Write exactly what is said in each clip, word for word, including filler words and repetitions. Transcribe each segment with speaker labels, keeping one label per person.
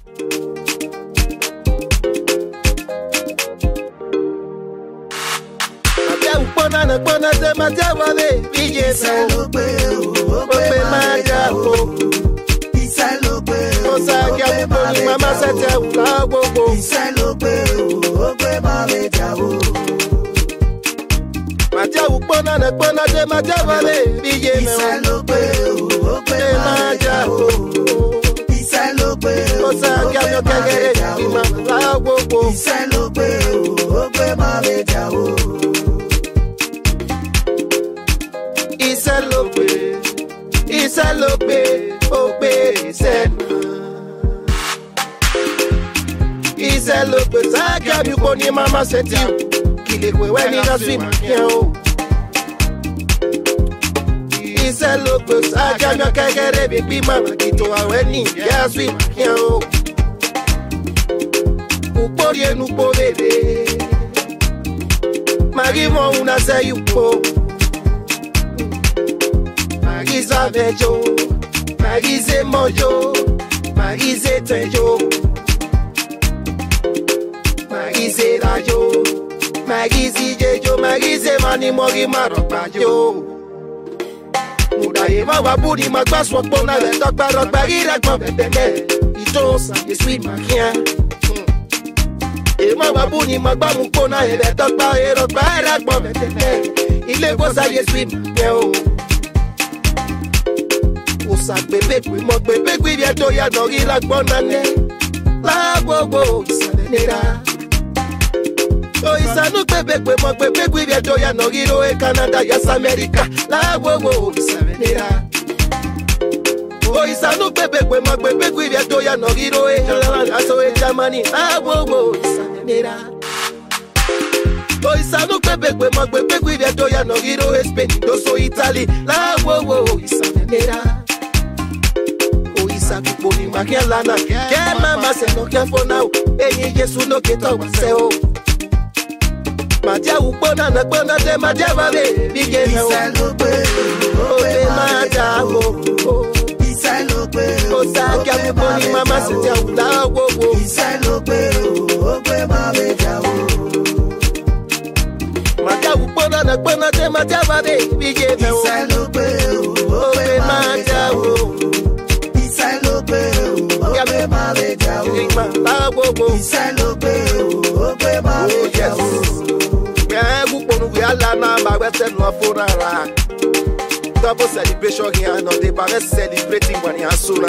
Speaker 1: Banana, banana, Matawale, Vijay, Salope, Ope, Majapo, Isalope, Osaka, Mama Sata, Lago, Isalope, Ope, Majapo, Matawu, banana, banana, Matawale, Vijay, Salope, Ope, Majapo, Isalope, Osaka, Mama Lago, Isalope, Ope, Majapo. Isalope, Isalope, Ope, Isalope, Isalope, Saka, you go near Mama said you, kill it when you are swimming, yo. Isalope, Saka, you can't get a big mama, get to our wedding, yeah, swimming, yo. Uporie, Upore, Marimo, una say you po. Marisa Vejo, Marise Mojo, Marise Tejo, Marise Rajo, Marise Jejo, Marise Mani Mori Maropajo. Mudaye Mawabudi Magbaso Pona, the dog barrel barrier, Mabete, Itos, the sweet Makia. Mawabuni Magbamu Pona, the dog barrier, barrier, Mabete, Ile was a sweet Makia. Osa bebe kwe mo bebe kwe bientôt ya nori la bonane la gogo isanera o isanu bebe kwe mo bebe kwe bientôt ya nori ro e Canada ya America la gogo isanera o isanu bebe kwe mo bebe kwe bientôt ya nori ro e aso e Germany la gogo isanera o isanu bebe kwe mo bebe kwe bientôt ya nori ro e Spain do so Italy la gogo isanera. Sakuponi makelana ke mama se no careful now eyin Jesu no ke to wa se o Madia upona na bona de Madia vale bige na o Isalope o be Madia o Isalope o sa ke uponi mama se te ula wo wo Isalope o be Madia o Madia upona na bona de Madia vale bige na o Isalope o be Madia o Ope Mabeja o Isalope Ope Mabeja o Gẹ́gù ponu we ala na ma wese no afurara double celebration here no dey bare celebrating when you asura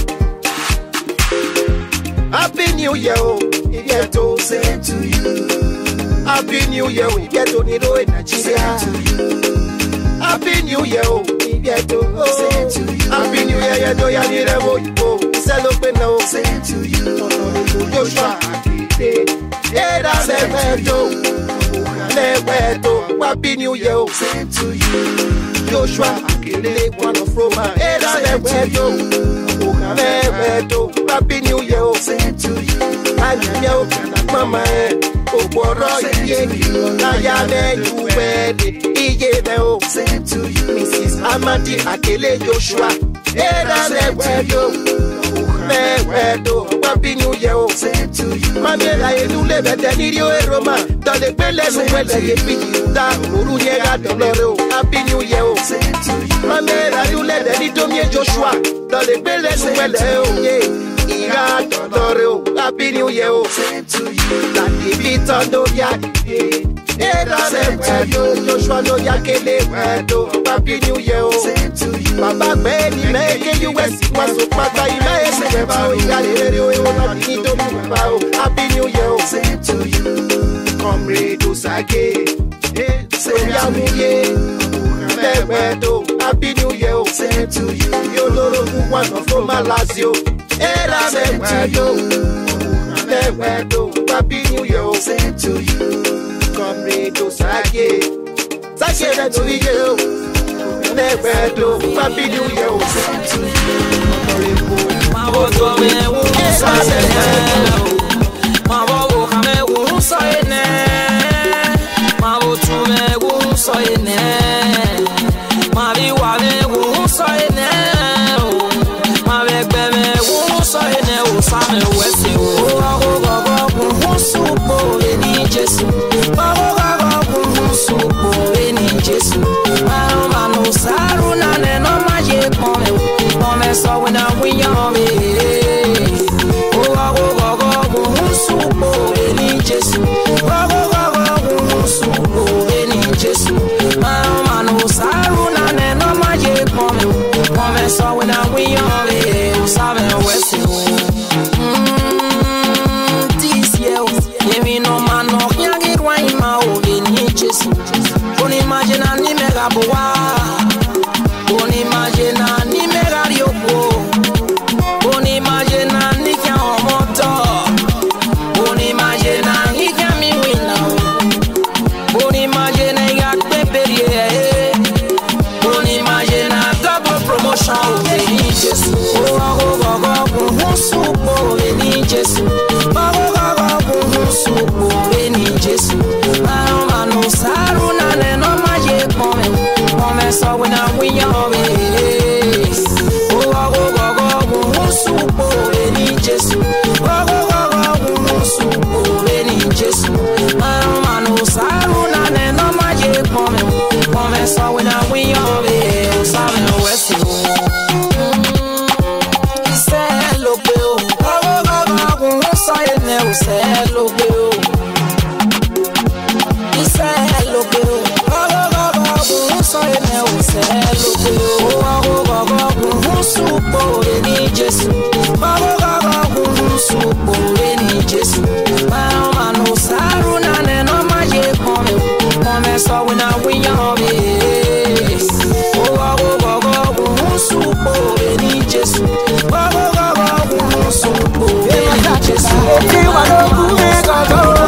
Speaker 1: Happy New Year o get to say to you Happy New Year we get to ni ro Nigeria Happy New Year o get to say to you Happy New Year ya do ya ni revo ipo Isalope no say to you Joshua Era Leweto Leweto Happy New Year say to you Joshua Akele one of Roma Era Leweto Leweto Happy New Year say to you Anya Mama Oboro Iye Naya Me Uwede Iye Me say to you Missus Amadi Akele Joshua Era Leweto Leweto Happy New Year say to you Mamela Elule Vetenirio e Roma Dole Pele Nuele Yepiti Da Uru Nyega Dolore Happy New Year say to you Mamela Elule Venitomie Joshua Dole Pele Nuele Oye Iga Dolore Happy New Year say to you La Divita No Yadi Era Leweto Joshua No Yakele Weto Happy New Year say to you Baba Benny Make U S Waso Pata Ime Sebeba O Igalere O Ewa Nito Muba O Happy New Year say to you Comrade Osake Soya Muye Leweto Happy New Year say to you Yoloro One of Roma Lazio Era Leweto Leweto Happy New Year say to you Comrade Osake Sake Reto Ige Leweto Happy New Year say to you Mawoto me unsa ene Mawo kame unsa ene Mawoto me unsa ene Mabi wa me unsa ene Mabegbe me unsa ene
Speaker 2: o sabe o esse o agogo com supo eni Jesus agogo com supo eni Jesus mama no saru na ne no maje come come so we na we yome o agogo com supo eni Jesus agogo com supo eni Jesus mama no saru na ne no maje come come so we na we yome o sabe o esse Imagina ni mega boa, on imagina ni mega riopo, on imagina ni kia moto, on imagina ni kia mi wina, on imagina ya peperie, on imagina double promotion veni Jesus, oh oh oh oh oh supo veni Jesus, oh oh oh oh supo veni Jesus, mano mano saru na ne no come so when I win your ways. Oh, oh, oh, oh, oh, oh, supo eni Jesus. Oh, oh, oh, oh, oh, supo eni Jesus. Mano, mano, saru na ne no maje come. Come so when I win your ways. Sabe o esse. Isso lo peo. Oh, oh, oh, oh, oh, so ene o se lo peo. Isso lo peo. So you know celo oh oh oh oh supo eni Jesus oh oh oh supo eni Jesus mama no saru na ne no maje come come so we na we your ways oh oh oh oh supo eni Jesus oh oh oh supo eni Jesus ti wa no ku me go go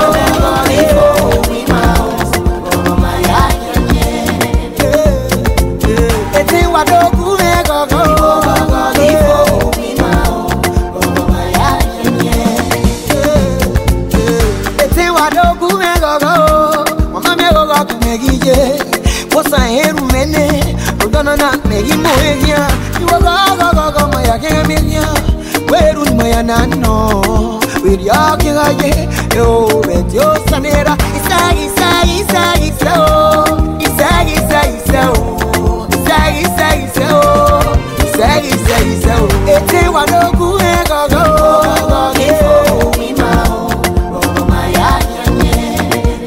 Speaker 2: no, with your king again, yo, with your sanera, isa, isa, isa, isa, oh, isa, isa, isa, oh, isa, isa, isa, oh, isa, isa, isa, oh, ete wa no ku e go go, go mi ma o, o ma ya nye,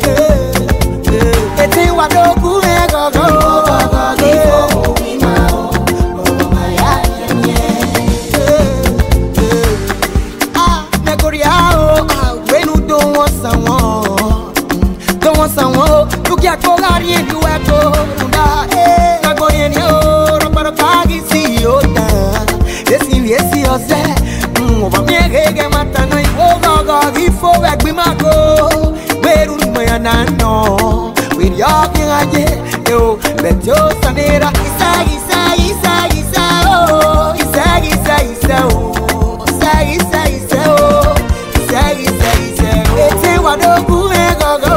Speaker 2: ete wa no ku e go go, go mi ma o, o ma ya nye. Someone to get to Larry and you have to na go in your but kagi see you da yes yes yes over me get mata no go go before back be my go where you may not know with your king again yo let your sanera isa isa isa isa oh isa isa isa oh isa isa isa oh isa isa isa ete wa do ku e go go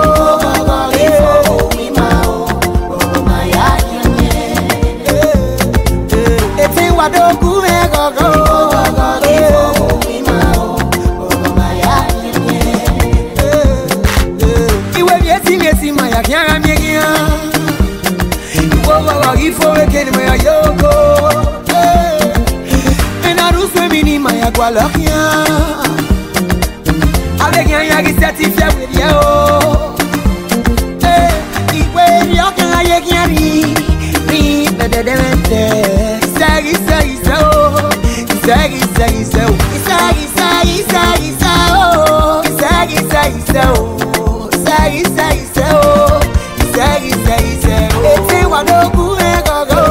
Speaker 2: Gualaquia, alegria ya que satisfeita with you. Eh, e when you can I get me, me the the the Sagi sagi so, sagi sagi so, sagi sagi sagi so, sagi sagi so, sagi sagi so, sagi sagi so. Ete wa no ku e go go.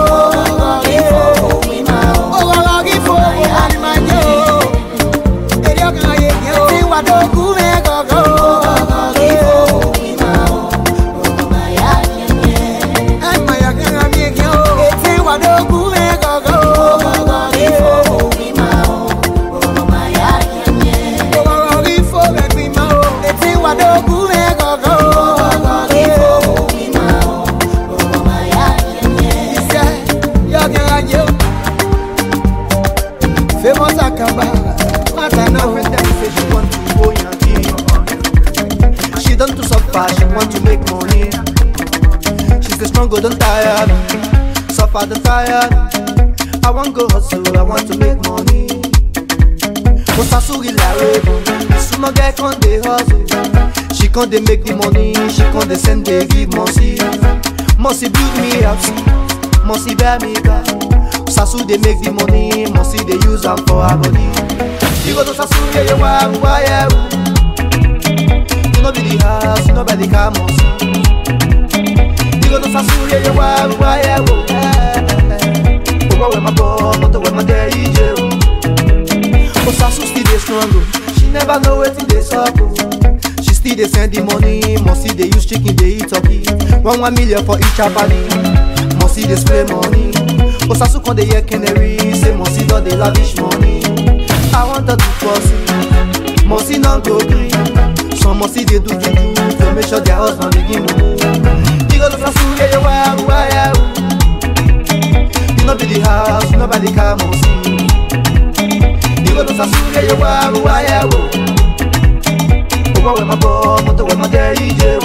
Speaker 2: Go, go, go.
Speaker 3: tired, suffer the tired. I want go hustle, I want to make money. Osasuri la rebo, sooner get on the hustle. She can't they make the money, she can't they send they give mercy. Mercy build me house, mercy bear me back. Sasu they make the money, mercy they use them for our body. You go to Sasu, yeah, you want, why, yeah. You know be the house, you know by the car, mercy. You go to Sasu, yeah, you want, why, yeah. Oh, where my boy, but where my daddy, yeah. Oh, Sasu still they strong, she never know what they suffer. She still they send the money, mercy they use chicken, they eat turkey. One one million for each family, mercy they spray money. Oh, Sasu quand they hear canary, say mercy don't they lavish money. I want her to pursue, mercy not go green. Some mercy they do juju to make sure their husband begin move. You go to Sasu, yeah, you are, who I am. You know be the house, you know by the car, mercy. You go to Sasu, yeah, you are, who I am. Oh, where my boy, but where my daddy, yeah.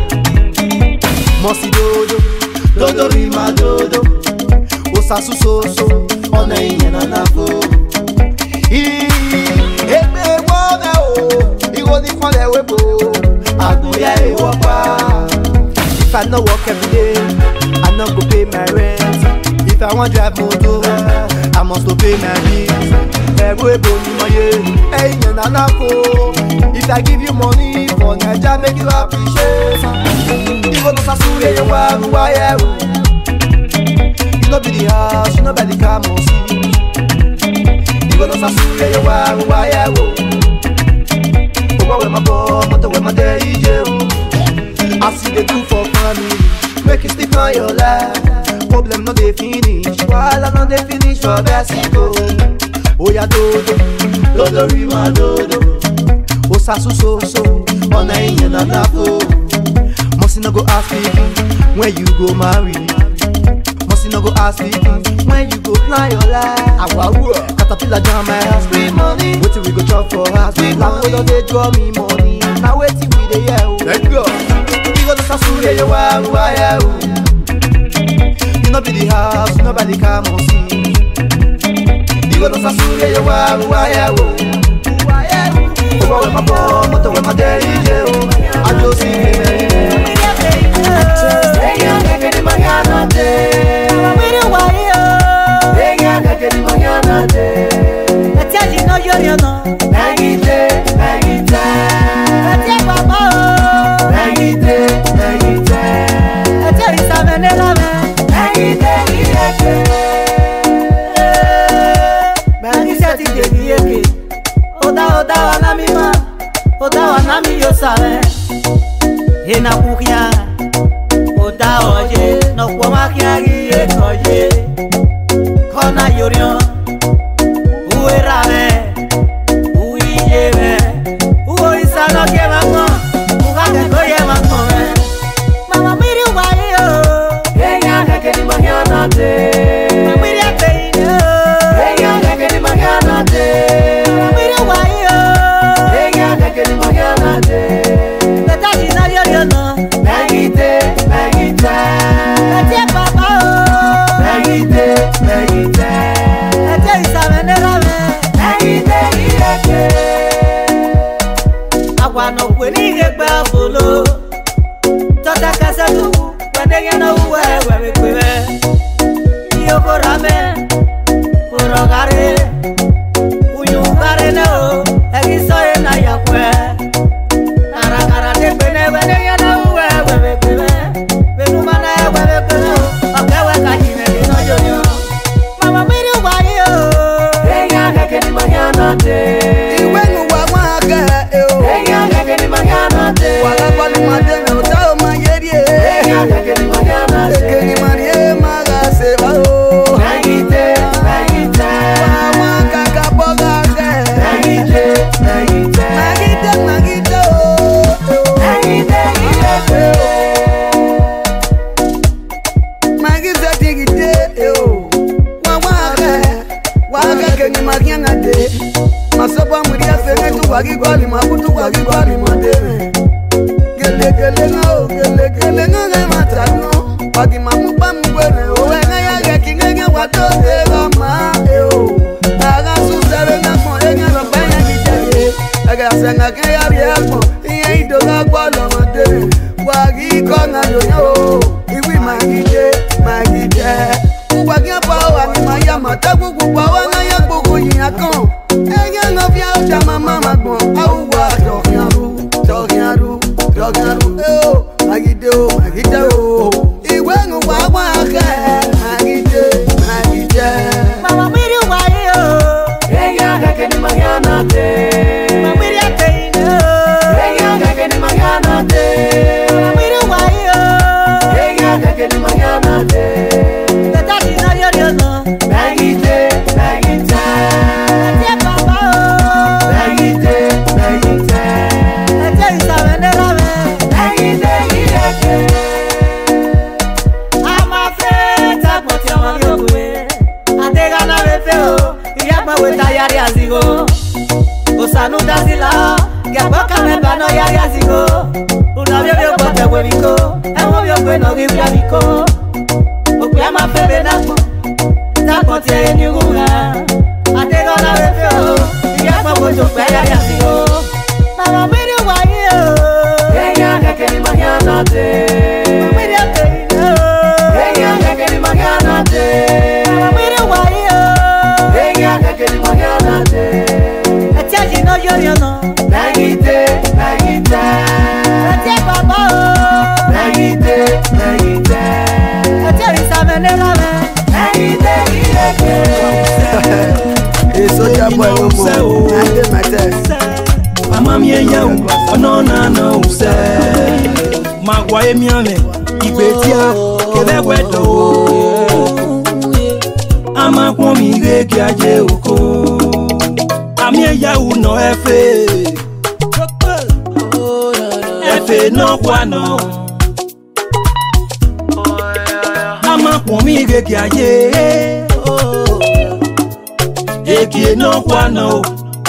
Speaker 3: Mercy dodo, dodo rima dodo. Sasu so so, on a in and a go. He, he may want to, he won't even let me go. I do ya, he walk out. If I no work every day, I no go pay my rent. If I want drive motor, I must pay my bills. Every bone in my head, hey, and I go. If I give you money for Naija, make you appreciate. You go to Sasu, yeah, you are, who I am. You know be the house, you know by the car, mercy. You go to Sasu, yeah, you are, who I am. Oh, where my boy, but where my daddy, yeah. I see they do for family, make it stick on your life. Problem no they finish, while I know they finish for Mexico. Oh yeah, dodo, dodo rima dodo. Oh Sasu so so, on a in and a go. Mercy no go ask me when you go marry. No go ask me when you go plan your life. Caterpillar jam my house, free money. Wait till we go chop for house. We plan whether they draw me money. Now wait till we the year. Let's go. You go to Sasu, yeah, you are, who I am. You know be the house, you know by the car, mercy. You go to Sasu, yeah, you are, who I am. Who I am. Oh, where my boy, but where my daddy, yeah. I just see him.
Speaker 2: Ena kukia, oda oje, no kwa makia gie oje. Kona yorion, uerame, uijeme, uoisa no ke mamo, ukake koye mamo. Mama miri wayo, enya neke ni magyana te. Mama miri ateino, enya neke ni magyana te. Mama miri wayo, enya neke ni magyana te. Megite, megite, ete papa o. Megite, megite, ete isabenerabe. Megite ireke. Agwa no kweni igbe afolo. Tota kasetu, kwende yena uwe wewe kwewe. Iyoko rame, urogare, uyugare neo, egisoye na yakwe. Karakara te kwene wene yena uwe wewe kwewe. Benu mana wewe kwewe, okawe kajime lino yoyo. Mama miri wayo, eya heke ni manyana te. Iwenu wa mwaka eo, eya heke ni manyana te. Wala kwa ni mademe utao mayerie, eya heke ni manyana te. Heke ni marie maga seba o. Megite, megite, wa mwaka kaboga te. Megite, megite, megite, megite o. Megite ireke o. Megite tigite o. Wa mwaka, waka kenyi magyanga te. Masopa muria fene tu wagi kwali makutu wagi kwali mademe. Gele gele nga o, gele gele nga nga matano. Wagi mamu pamu
Speaker 3: senga que ya viejo y ahí toca cualo mate guagi con ayo y we magite magite guagi pa wa ma ya mata gugu pa wa na ya gugu ya kon ella no via chama mama kon au wa tokiaru tokiaru tokiaru oh magite oh magite oh y bueno wa wa ke magite magite
Speaker 2: mama miri wa yo
Speaker 3: ella que ni mañana te
Speaker 2: Osanu dasila, que boca me pano ya ya sigo. Una vio vio bote huevico, el movio bueno gibliamico. O llama febe naco, taco tiene ninguna. Atego la veo, y ya poco yo pega ya sigo. Mama mire guayo, ella que ni mañana te. Mama mire te, ella que ni mañana te. Mama mire guayo, ella que ni mañana te. No, yo, yo no.
Speaker 3: Nagite, nagite.
Speaker 2: Ate papa.
Speaker 3: Nagite, nagite.
Speaker 2: Ate risa menera me.
Speaker 3: Nagite, nagite. Eso ya fue lo mo. Nagite, mate.
Speaker 4: Mama mi eya o, no na no use. Magwa emi ame, igbetia, kebe gwedo. Ama kwa mi reki aje oko. Ami eya u no efe Efe no kwa no Ama kwa mi geki aye Eki no kwa no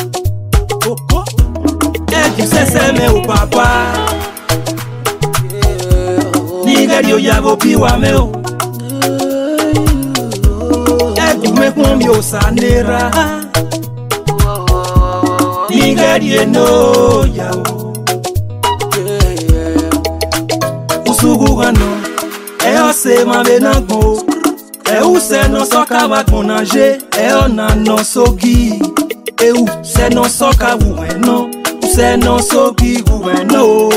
Speaker 4: Eki sese me u papa Nigeri o yago piwa me o Eki me kwa mi o sanera Nigeri no yao Usugu gano E ose ma benagmo E use no soka wakonaje E ona no sogi E use no soka uweno Use no sogi uweno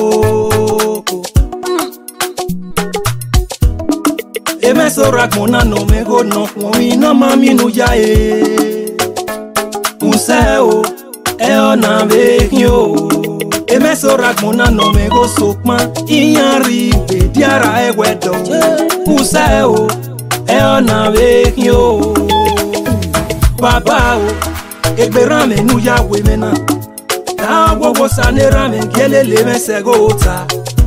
Speaker 4: E me sorak mona no me go no Kwami no mami no ya e Use o E ona vekyo E me sorak mona no me go sokma Inyari be diara e wedo Use o E ona vekyo Papa o Ekbe rame nu ya we mena Na wogo sane rame Gelele me sego ota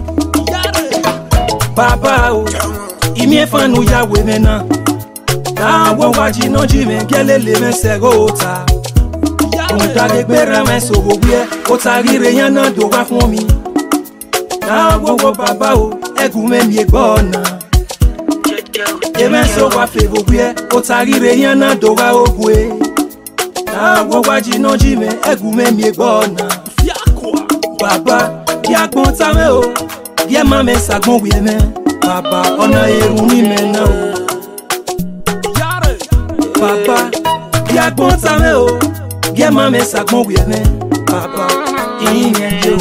Speaker 4: Papa o Imi fan nu ya we mena Na wogo jino jime Gelele me sego ota Onta de gbera me so gbogbo o tarire yan na do wa fún mi Na gbogbo baba o egu me mi gbona E me so wa fe gbogbo o tarire yan na do wa ogwe Na gbogbo jino ji me egu me mi gbona Baba ki agbon ta me o Ye ma me sagbon wi me Baba ona eru ni me na o Baba ki agbon ta me o Ye ma me sagbon wi me Papa inye yo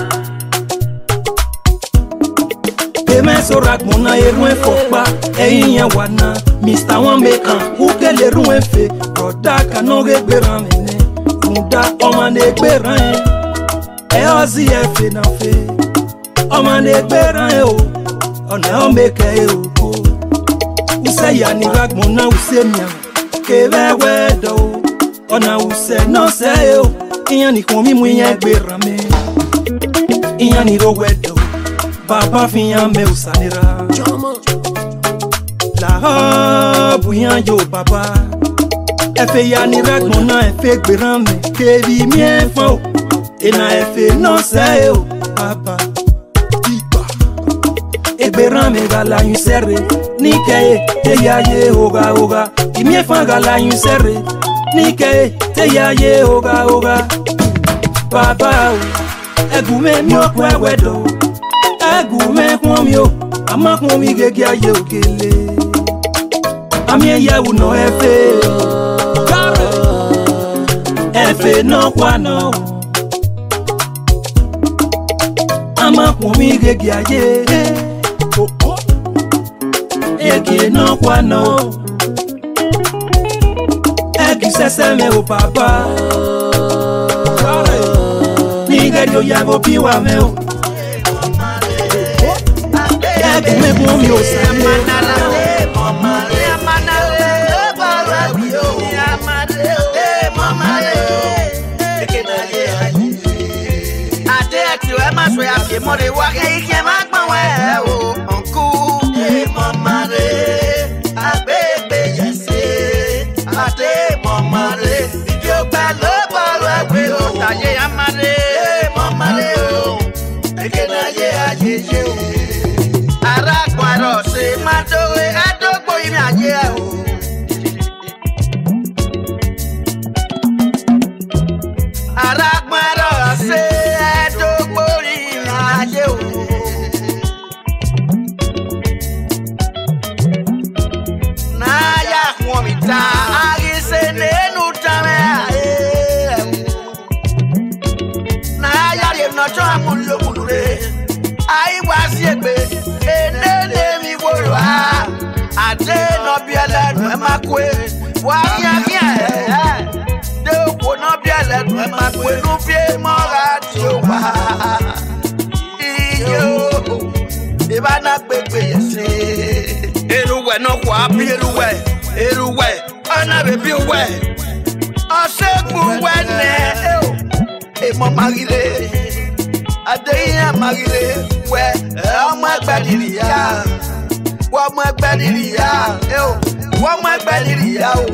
Speaker 4: E me so rak mona eru en fokpa E inye wana Mister wan me kan Uke le ru en fe Roda ka no ge gberan mene Funda oman e gberan E ozi e fe na fe Oman e gberan e o Ona o meke e o ko Use ya ni rak mona use miya Kebe wedo Ona use no se o Iyan ni kon mi mu iyan gbera me Iyan ni ro wedo Baba fi yan me usanira La hobu yan yo baba Efe ya ni rag mona efe gbera me Kevi mi enfan o Ena efe no se o Baba Egbera me gala yun serre Ni ke te ya ye oga oga Imi enfan gala yun serre Nike te ya ye oga oga baba o egume mi oku ewedo egume kun mi o amakun mi gege aye okele ami eyewu no efe efe no kwa no amakun mi gege aye ege no kwa no egi sese me o papa Nigerio ya go piwa me o egi me kun mi o se manala mama le manala bara wi o amade o mama le ekena ye ade ti we ma so ya fi mo re wa ke ike ma gbon we o onku e mama le abebe yese ade mama le yo gba lo bara wi o taye amade mama le o ekena ye ajeje o ara kwaro se ma do e adogbo imi aje o ara kwaro se adogbo imi aje o na ya kwa mi ta ari se nenu tame e na ya le no cho amulo mulure ai wa si egbe enene mi woro a ade no bi elenu e makwe wa ya ya de ko no bi elenu e makwe nu bi mora ti o wa iyo e ba na pepe yese eruwe no kwa bi eruwe eruwe ana be bi we osegun we ne e mo marile Adeya magile we ọmọ ẹgbẹ̀dìrìyà ọmọ ẹgbẹ̀dìrìyà ọmọ ẹgbẹ̀dìrìyà o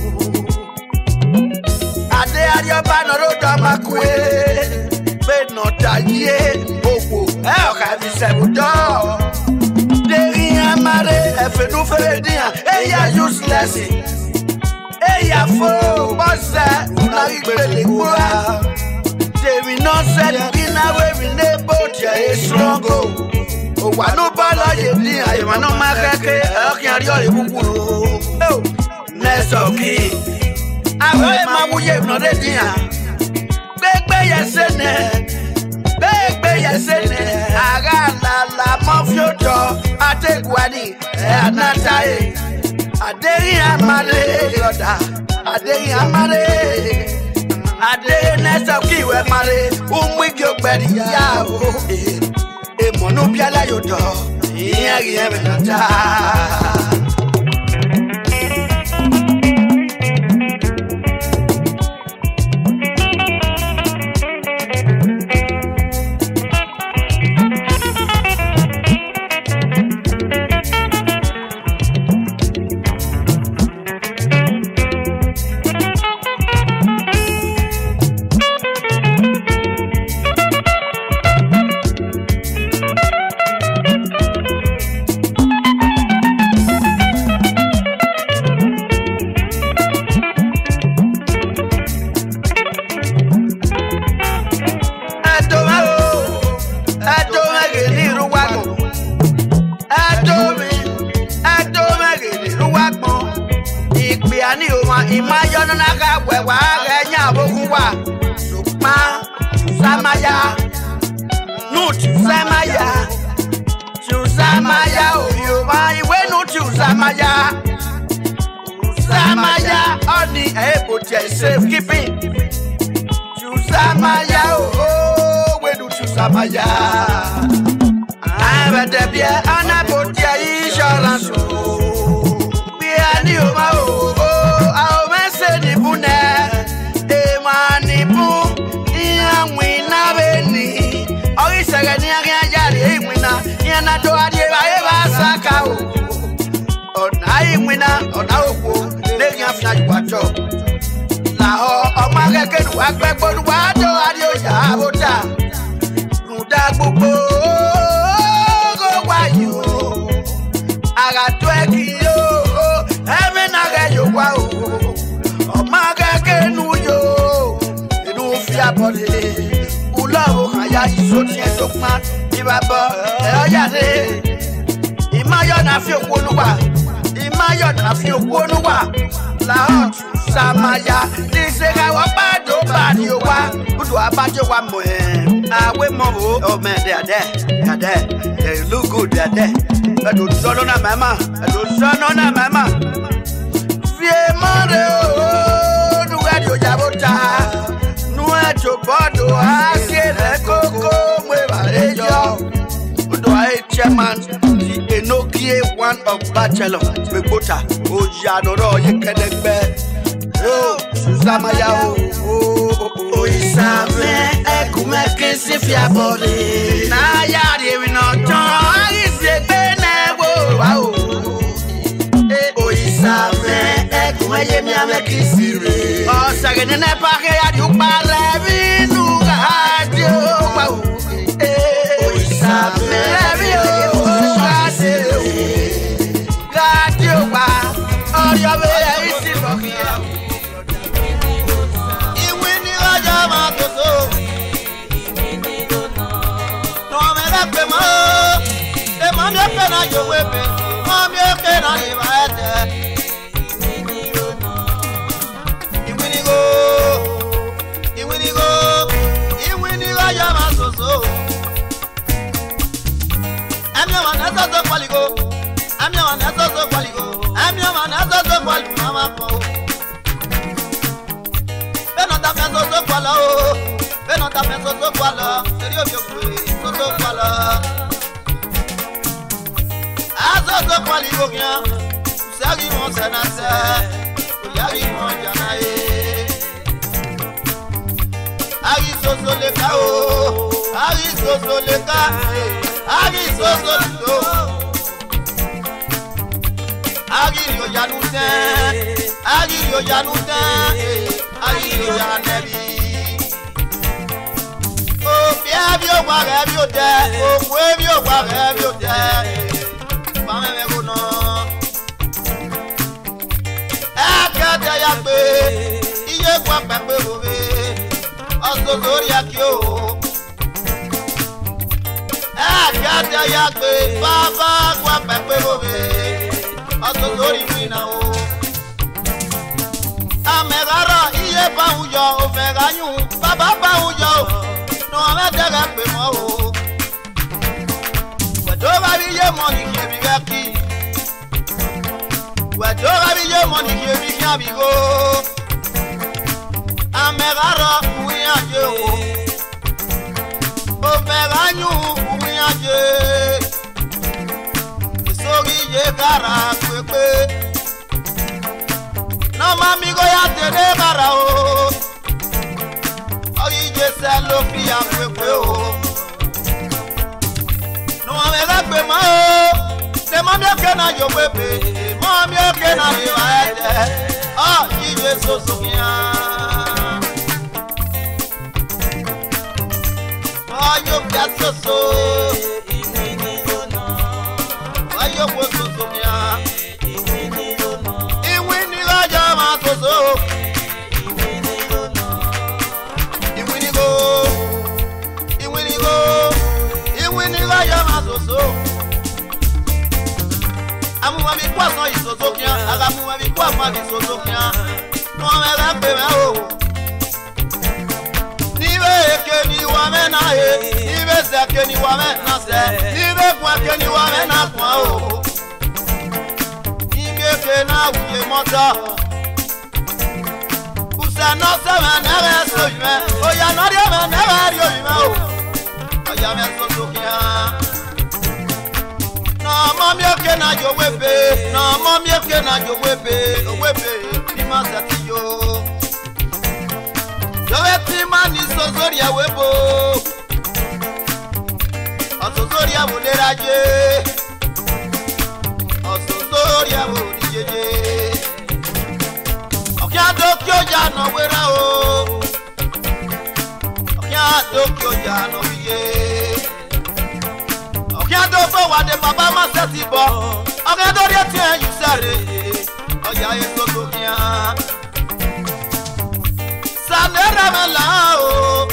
Speaker 4: Ade ariọba nọrọ dọmakue pé nọta yé gbogbo ẹ ọkà fi sẹbù dọ deri amare ẹfẹnufẹrẹ diyan eya useless eya fo bọsẹ ọlọrí gbèlè gbúra. We no said in our way we both a strong go. Oh, one no bala ye ni I am no makake akin ari ore bukuru. Oh, next okay. Awe ma wuye no de dia. Gbegbe yesene. Gbegbe yesene. Aga la la mo fioto ategwani e anatai. Aderi amare yoda. Aderi amare. Ade nesta kiwe mare umwigi ogberi ya o e monu bi ala yodo iyan ri e menata Imayono naga wewa genya bokuwa Supa Samaya Nut Samaya Samaya Oyoma iwe nut Samaya Samaya Oni ebo je safekeeping Samaya oh we nut Samaya Abete bie anabo dia insurance Bi ani o ma o Nibune emanibu iyanwina beni orisere ni aria jare iwina yana do ade bae basaka o ona iwina ona opo le yan fina juwajo la o ọmọ akẹ́kẹ́ nu agbegbodu wa do ade oya abota ruda gbogbo go wayo ara to eki yo emi na re yo wa o Maga kenu yo, inu fia
Speaker 5: abode ulo aya iso ti en dokma ibabo e oyade imayo na fi okunuwa imayo na fi okunuwa la hot samaya disega wa bado badi wa udo abaje wa mo awe mo o me de de de they look good de de do solo na mama do solo na mama fie mare o du ga di ojabota nu ejo bodo akere koko mwe barejo udo ai chairman the Enokie one of bachelor Begbota Ojadoro Yekedegbe oh Susamaya oh oh isame ekume kisi fiabole na ya de we no ton isegbe na wo wa o oh isame ekume yemi ame kisi re o sagene na pare ya di upare vinu radio wa o oh isame radio radio wa oyo be isi bokia iwi ni raja ma toso no me da pe mo e ma mi pe na yo webe ma mi pe na ni ba ete iwi ni go iwi ni go iwi ni raja ma toso ami wa na toso kwaligo I'm your man, that's also qualigo. I'm your man, that's also qualigo. Mama, oh. Benota penso so qualo. Benota penso so qualo. Serio mio qui, so so qualo. Azo so qualigo bien. Sagi mon senase. Yari mon janae. Ari so so le kao. Ari so so le ka. Ari so so le Agiri ojanute, agiri ojanute, agiri ojanebi. O biabi o ware bi o de, o kwe bi o ware bi o de. Mame me go no. Akade ya gbe, iye kwa pepe bove. Osozori akio. Akade ya gbe, baba kwa pepe bove. Osozori wina o amegara iye ba uyo o fe ganyu baba ba uyo no ame dere pe mo o wedo ba bi ye mo ni ke bi ga ki wedo ba bi ye mo ni ke bi ga bi go amegara uya je o o fe ganyu uya je ye gara pepe no mami go ya tere gara o oyi je se lo fi ya pepe o no ame ga pe ma o se mami o ke na yo pepe mami o ke na ni wa ete o yi je so so ya o yo ya so so yo puedo soñar y Winnie la llama toso y Winnie go y Winnie go y Winnie la llama toso amu ma mi kwa so isoso kia aga mu ma mi kwa ma mi soso kia no me da pe me o ni ve ke ni wa me na e ni ve se ke ni wa me na se ni ve kwa ke ni wa me na kwa o ke na wuye moto usa no se me neve so yime o ya no ri me neve ri o yime o o ya me so so kia no mo mi o ke na jo webe no mo mi o ke na jo webe o webe ni ma sa ti yo yo ve ti ma ni so so ri awebo o so so ri awulera je o so so ri awulera Okia Tokyo jano wera o Okia Tokyo jano wiye Okia Tokyo wade baba maseti bo Okia Tokyo tiye yusare Oya eso Tokia Sanera mela o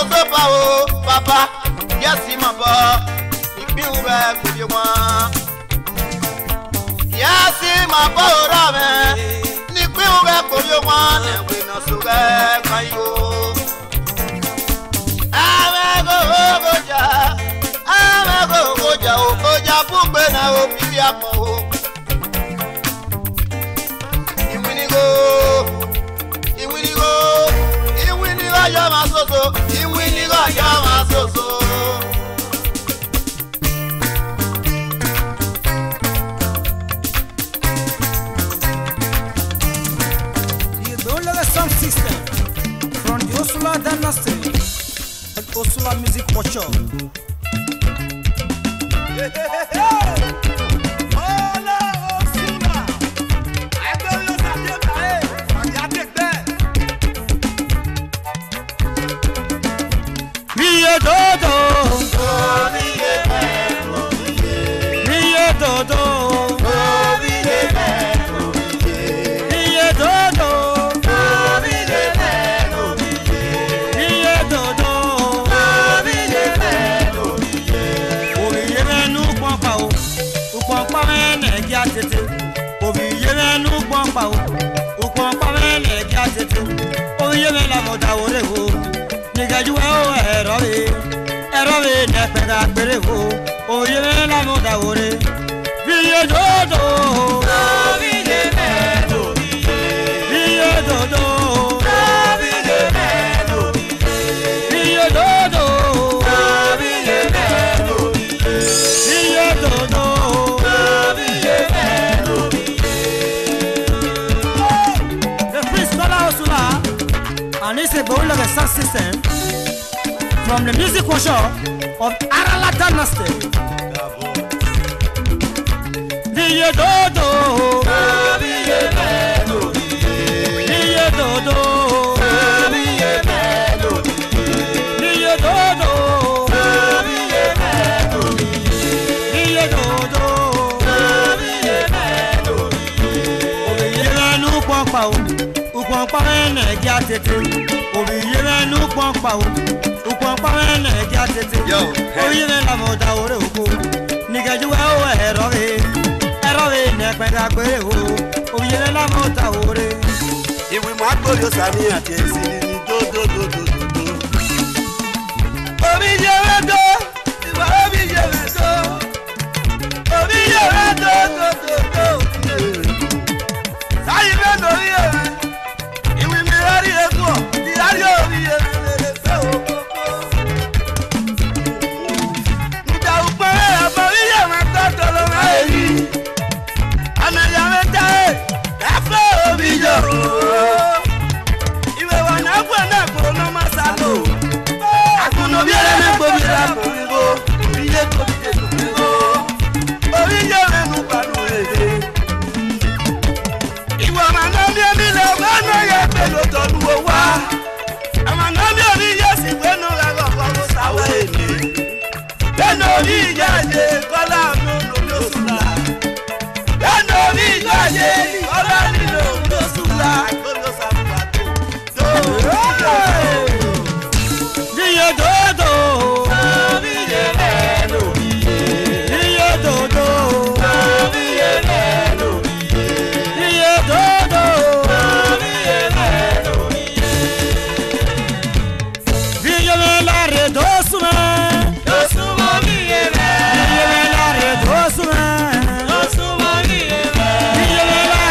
Speaker 5: soso pa o papa yasi mabo ìpín ure kò wọn yasi mabo ra me ìpín ure kò wọn newe no so re kan yo ame go go ja ame go go ja o go ja bugbe na o bi apon o iwinigo iwinigo iwinigo ya ma soso iwinigo ya ma soso
Speaker 4: the Dollar Sound System from the Osula Dynasty and Osula Music Workshop. Riye dodo, oh riye mero, riye dodo, oh riye mero, riye dodo, oh riye mero, riye dodo, oh riye mero, obiye menu pampa o, upampa mene kia tete, obiye menu pampa o, upampa mene kia tete, obiye mena moda ore ho. Nigaju o erobe erobe ne pega pere ho oye me la moda ore biye dodo biye me do biye dodo biye me do biye dodo biye me do biye dodo biye me do the Prince Dollar Osula and it's a bowl of a sound system from the music workshop of Arala Dynasty. Viye dodo, viye melo, viye dodo, viye melo, viye dodo, viye melo, viye dodo, viye melo. Obiye menu pampa o, upampa mene kia tete. Obiye menu pampa o. Upampa mene kia tete. Oye me la moda ore oko. Nigaju o erobe. Erobe ne pega kwere ho. Oye me la moda ore.
Speaker 3: Iwi mo agboyo sami ati esini do do do do do.
Speaker 5: Obiye me do. Iwa obiye me do. Obiye me do do do do. Sai me do ye. Iwi mi ari eko. Di ari obiye me se o. Iwe wana bwana kono masalo akuno biere me bobira bongo biye ko biye ko obiye me nu panu ede iwe mana bi mi le bana ye pelo tolu wa amana bi ori ye si benu la go go sawo eni benu ri ye je kola no no losula benu ri ye je kola ni no losula Viye dodo, viye melo, viye dodo, viye melo, viye dodo, viye melo, viye mela re dosuma, dosuma viye mela, viye mela re dosuma, dosuma viye mela, viye mela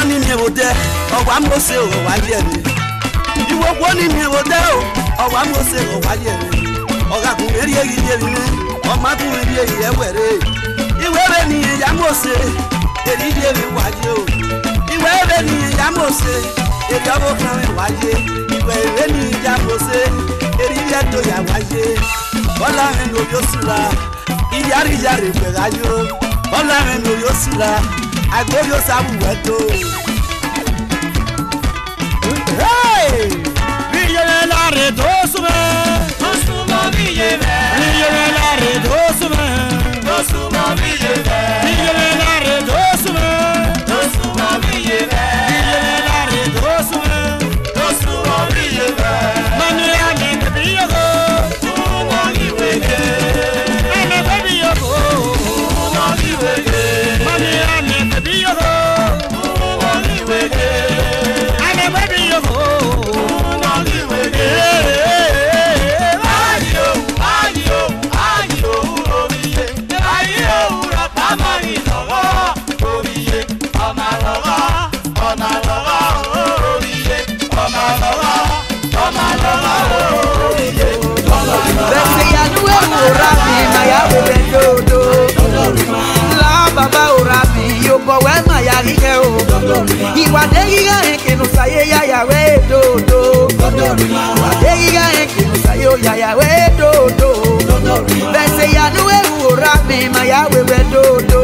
Speaker 6: ni mi o de owa mo se o wa ye mi iwo wo ni mi o de o owa mo se o wa ye mi oga kun eri eri ye mi o ma kun eri eri e were iwe re ni ya mo se eri ye mi wa ye o iwe re ni ya mo se eri obo kan mi wa ye iwe re ni ya mo se eri ye to ya wa ye bola en lo yo sura iyari yari pe gayo bola en lo yo sura agboyo sabu weto hey biyele la re dosuma dosuma biyele biyele la re dosuma dosuma biyele biyele la re dosuma dosuma biyele biyele la re dosuma dosuma biyele manu ya me biyego mo iwege ame biyego mo iwege manu ya me biyego mo iwege ame biyego mo iwege ayo ayo ayo obiye ayo rapa mari logo obiye ona logo ona logo obiye ona logo ona logo obiye
Speaker 2: Bese ya nuwe urabi maya wedodo la baba urabi yo bowe maya rike o iwa degiga enke no saye ya ya wedodo iwa degiga enke no sayo ya ya wedodo Bese ya nuwe urabi maya wedodo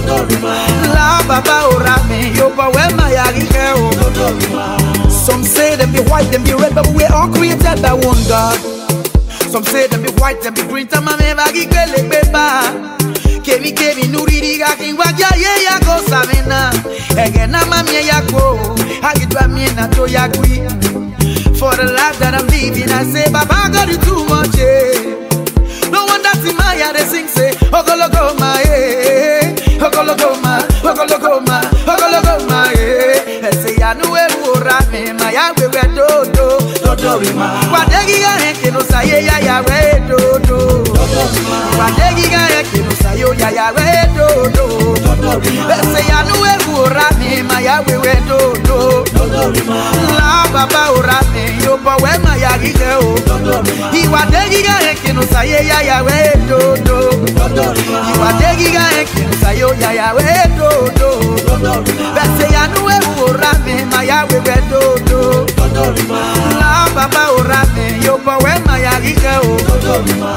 Speaker 2: la baba urabi yo bowe maya rike o. Some say them be white, them be red, but we all created by one God. Some say them be white, them be green, tama me bagi kele beba. Kemi kemi nuri diga kingwa ya ye ya go samena. Ege na mami ya go, agitwa mi na to ya gui. For the life that I'm living, I say Baba God you too much. Eh. No wonder Timaya they sing say Ogologo ma eh, Ogologo ma, Ogologo ma, Ogologo ma eh. I say ya nuwe ura me ma ya we we do do do do ma. Wadegi ga enke no saye ya ya we do do do do ma. Wadegi ga enke no sayo ya ya we do do do do ma. I say ya nuwe ura me ma ya we we do do do do ma. La baba ura me yo bo we ma ya rike o do do ma. Iwa degi ga enke no saye ya ya we do do do do ma. Iwa degi ga enke no sayo ya ya we do do do do ma. I say ya nuwe ura me ma ya we we do do do do ma. La baba ura me yo bo we ma ya rike o do do ma.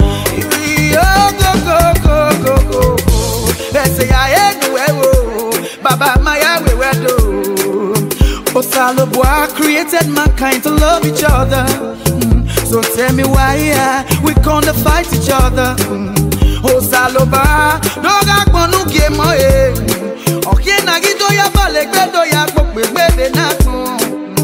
Speaker 2: Yo go go go go go go. I say ya enuwe o baba ma ya we we do. Osalobwa created mankind to love each other. Mm. So tell me why uh, we gonna fight each other. Mm. Osaloba doga gbonu ke mo e. Oke na gido ya bale gbedo ya gbogbe gbede na kun.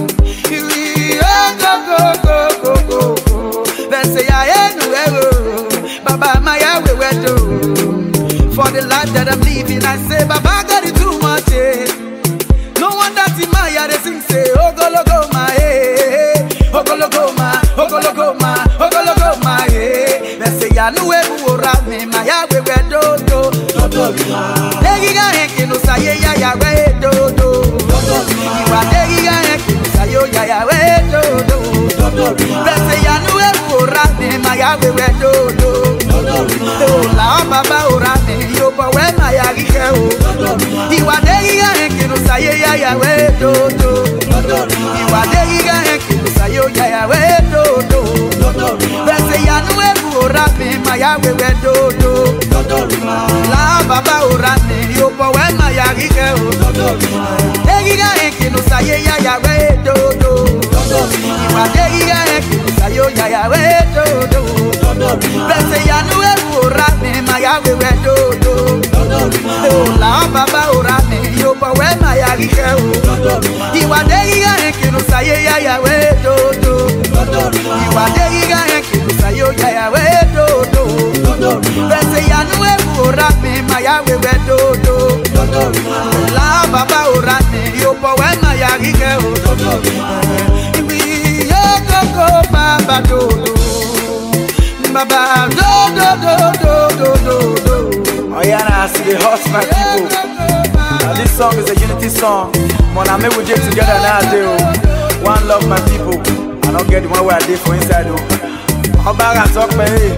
Speaker 2: Go go go go go go. They say I enu ewo baba ma ya we we do. For the life that I'm living, I say Baba God it too much. Eh. No wonder Timaya they sing say Ogologo ma eh, Ogologo ma, Ogologo ma, Ogologo ma eh. They say ya nuwe ura me ma ya we we do do do do ma. Degi ga enke no saye ya ya we do do do do ma. Iwa degi ga enke no sayo ya ya we do do do do ma. They say ya nuwe ura me ma ya we we do do do do ma. Oh la baba ura me yo bo we ma ya rike o do do ma. Iwa degi ga enke no saye ya ya we do do do do ma. Iwa degi ga enke no sayo ya ya we do do do do ma. They say ya nuwe ura me ma ya we we do do do do ma. La baba ura me yo bo we ma ya rike o do do ma. Degi ga enke no saye ya ya we do do do do ma. Iwa degi ga enke no sayo ya ya we do do do do ma. They say ya nuwe ura me ma ya we we do do do do ma. Oh la baba ura me yo bo we ma ya rike o do do ma. Iwa degi ga enke no saye ya ya we do do do do ma. Iwa degi ga enke no sayo ya ya we do do do do ma. They say ya nuwe ura me ma ya we we do do do do ma. La baba ura me yo bo we ma ya rike o do do ma. Yo go go baba do do baba do do do do do do do. Oh yeah, I see the hot my people.
Speaker 7: this song is a unity song. When I make we get together nowadays, one love my people. I don't get the one where I did for inside though. How about I talk my hey?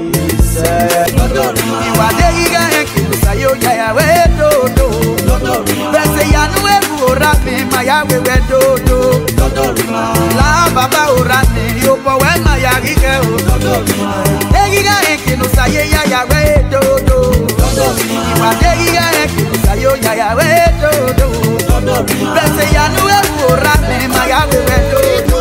Speaker 7: Ìwà dé yíyá ẹ̀ kì í ṣàyò yàyàwé dòdò. Bẹ́sẹ̀ yanu ewu òra mi máa yàwé wẹ́ dòdò. Lábàbá òra mi yóò bọ̀ wẹ́ máa yà kíkẹ́ o. Dé yíyá ẹ̀ kì í ṣàyè yàyàwé dòdò. Ìwà dé yíyá ẹ̀ kì í ṣàyò yàyàwé dòdò. Bẹ́sẹ̀ yanu ewu òra mi máa yàwé wẹ́ dòdò.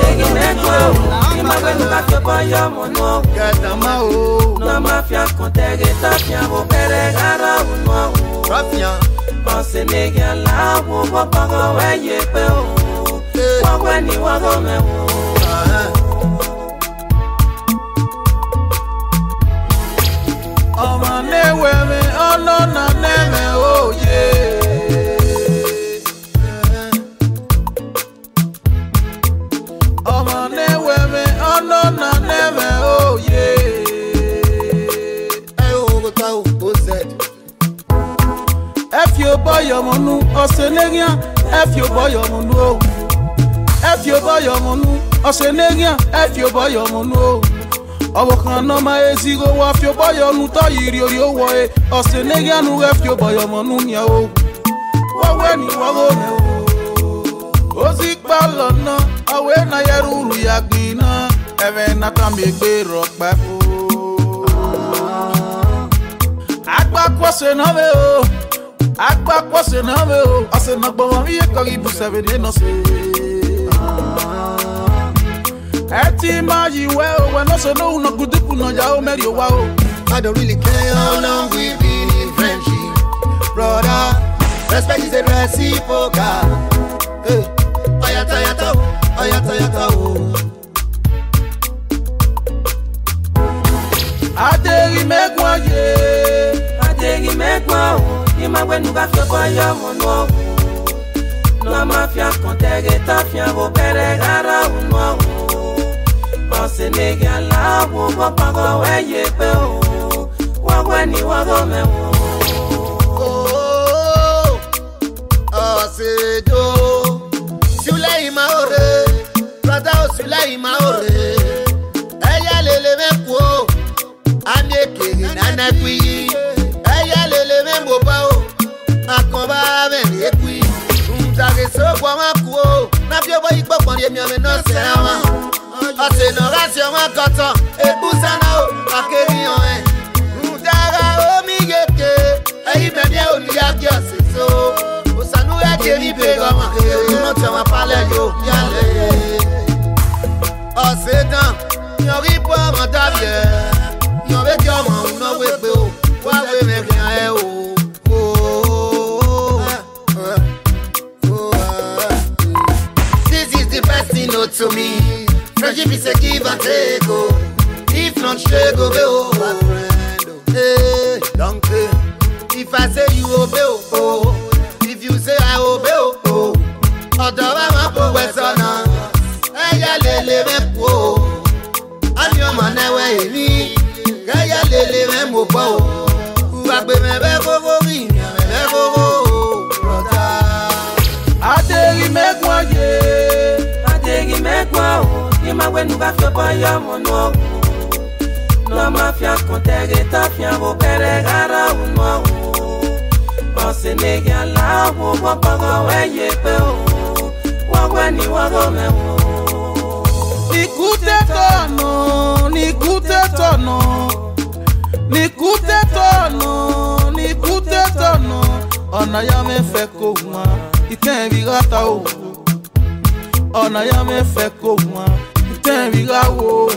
Speaker 2: Na mafia contege tapia vo peregara uno.
Speaker 3: Rafia.
Speaker 2: O Senegal la wo pago weye pe o. Wa weni wa go me o.
Speaker 7: Ọmọ newe me ono na neme o ye. Ọmọ newe me ono na neme o ye. If you boy your monu, Australian, if you boy your monu, if you boy your monu, Australian, if you boy your monu. Our can no my easy go off your boy your nuta yiri your way, Australian, if you boy your monu, yao. What when you are on Ozik Balona, away na yaru yagina, even not a big rock back. Agba kwase na me o, agba kwase na me o. Ase na gbo mi e kori bu seven no se. Eti ma yi we o, we no so no no good ku no ja o meri o wa o.
Speaker 3: I don't really care how long we've been in friendship, brother. Respect is a reciprocal. Hey, ayata ayata o, ayata ayata o.
Speaker 7: Aderi megwa ye.
Speaker 2: Adegi megwa o, ima we nuga fe kwa ya mono. No mafia contege tapia vo peregara uno. O Senegal la wo pago weye pe o. Wa weni wa go me o.
Speaker 3: Oh, oh, Sedo, Sulaima ore, brother Sulaima ore. Eya lele me ko. Ameke nana kui eya lele membo bao akonba me ekui untage so kwa maku na bi obo igbo pon yemi o me no se wa ase no ra se wa koto ebusa na o akeri on e untaga o mi yeke eyi me bi o ni agi ose so osanu ya keri be go ma no te wa pale yo yale ose dan yori po mo tabie. This is the best thing to me. Friendship is a give and take. Oh. If not, shake go oh, my friend. Hey, don't care. If I say you obey, oh. If you say I obey, oh. Otherwise, I'm a person. Hey, ya lele me po. I'm your man away. Gaya lele me mo pa o, agbe me be gogo ri, me be gogo brother.
Speaker 7: Adegi megwa ye,
Speaker 2: Adegi megwa o, ima we nuga fe pa ya mono. No mafia contege tapia vo peregara uno. O Senegal la wo pago weye pe o, wa weni wa go me o.
Speaker 7: Nikute tono, nikute tono, nikute tono, nikute tono. Ona ya me fe ko wa, iten bi gata o. Ona ya me fe ko wa, iten bi ga wo.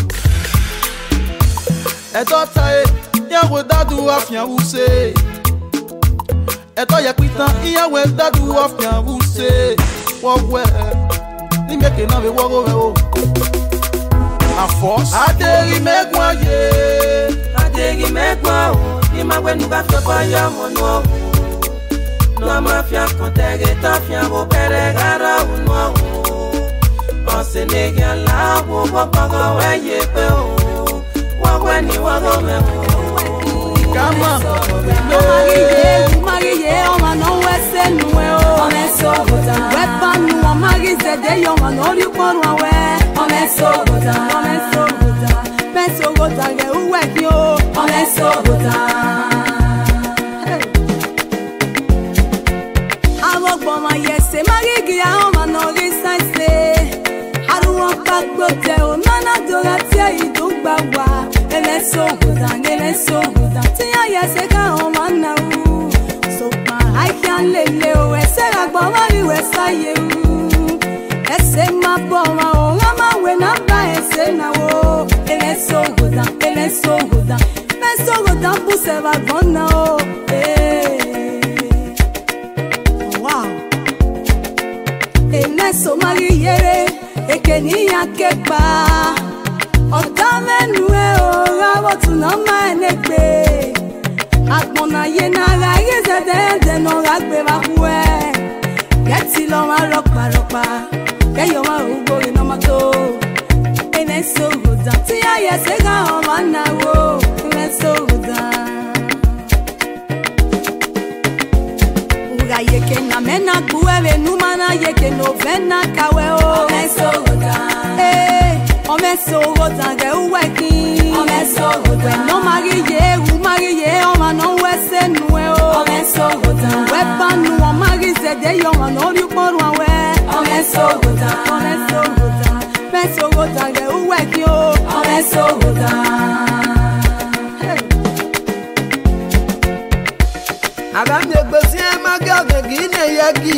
Speaker 7: Eto tae, ya we dadu afian wuse. Eto ya pitan, ya we dadu afian wuse. Wo we, ni meke na be wo go me o. A force. Adegi megwa ye,
Speaker 2: Adegi megwa o, ima we nuga fe pa ya mono. No mafia contege tapia vo peregara uno. O Senegal la wo pago weye pe o. Wa weni wa go me o.
Speaker 7: Kama,
Speaker 8: Mariye, mariye, on va non west. bagbote o nana dora tia idugba wa ele so godan ele so godan tia yese ka o mana u so pa I can lele o ese agbo ma ri we saye u ese ma bo ma o ma we na ba ese na wo ele so godan ele so godan me so godan bu se va gonna o eh wow ele so mariere e che nia che pa otame nue o rawo tu no ma negbe agbona ye na ra yeze de de no ra gbe ba ku e geti lo ma lo pa lo pa ke yo ma u go no ma to ene so goda ti ya ye se ga o ma na wo ene so goda uga ye ke na mena ku e nu mana ye ke no vena kawe o ene so goda eh o me so goda ge u we ki o me so goda no mari ye u mari ye o ma no we se nu e o o me so goda we pa nu o mari ze de yo ma no ri poru awe o me so goda o me so goda me so goda ge u we ki o o me so goda
Speaker 6: Agam de gbesi ma ga ge gi ne yagi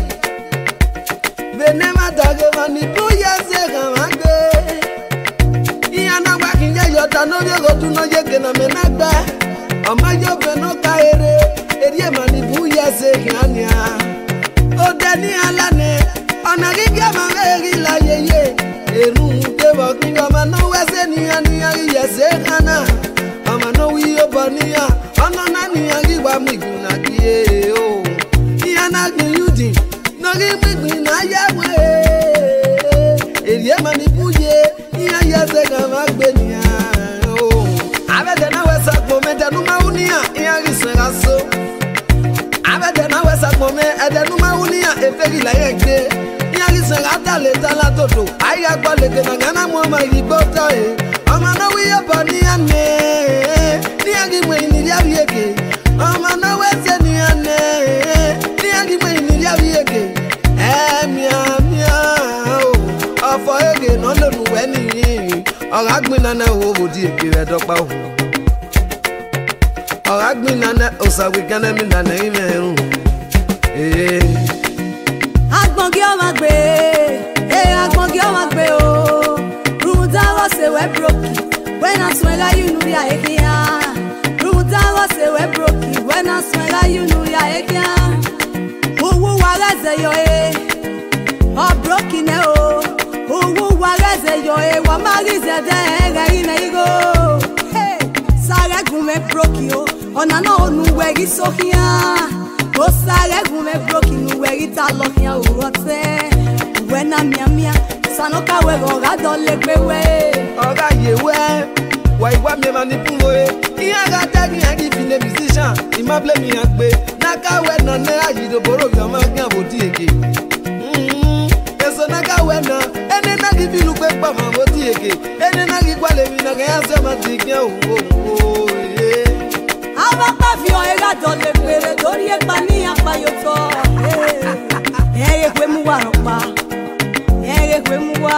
Speaker 6: Bene ma dage mani bu yeze ga mage Iyana gba kinje yota no ye go tu no ye ke na me na gba O ma yo be no ka ere eri mani bu yeze gania O dani ala ne ona gi ga ma eri la ye ye Eru te bo kinga ma no wese ni ani ani yeze kana O ma no wi o bania ona na ni agi gba mi guna ki e o Iyana gi yudi no gi mi guna ya we eri mani bu ye iya yeze ga ma gbe ni o abede na we sa gbo me denu ma unia iya ri se raso abede na we sa gbo me edenu ma unia e feri la ye gbe iya ri se rata le tala toto aya gbo le ke na gana mo ma ri bota e ọmọ na wi yo bo ni ane ni agi mo ni ri abi eke ọmọ na we se ni ane ni agi mo ni ri abi eke eh mia mia o afọ ege no lo nu we ni ọ̀rá gbin nana owó di èké rẹ̀ dọ́pá òhun ọ̀rá gbin nana òsàwé gánà mi nana ìmẹ̀ ẹ̀rùn
Speaker 8: agbọ̀ngí ọmọ gbé ee agbọ̀ngí ọmọ gbé o rúdà wọ́sẹ̀ wẹ́ broki wẹ́nà sún ẹ̀rá yìí nù rí àyèkíyà rúdà wọ́sẹ̀ wẹ́ broki wẹ́nà sún ẹ̀rá yìí nù rí àyèkíyà owó wa rẹ̀zẹ̀ yọ e ọ̀ broki nẹ́ o owó wa rẹ̀zẹ̀ yọ e wọ́n má rí zẹ̀dẹ̀ ẹ̀rẹ̀ yìí nẹ́ yìí o sáré gùn mẹ́ broki o ọ̀nà náà ò nù wẹ̀rí sókíyà. O sare gume broki nu weri ta lokia urote wena mia mia sanoka we oga dole gbewe
Speaker 6: oga yewe wa iwa me mani punwe iya ga tagi agi fine musician ima blame mi agbe naka we na na ayido boro bi ma gan bodi eke mm eso naka we na ene na gi bilu pe pa ma bodi eke ene na gi kwale mi na ga ase ma ti gan o o eh
Speaker 8: aba pa fi o ega dole gbere tori e pa ni apayoto eh eh egwe mu wa ropa eh egwe mu wa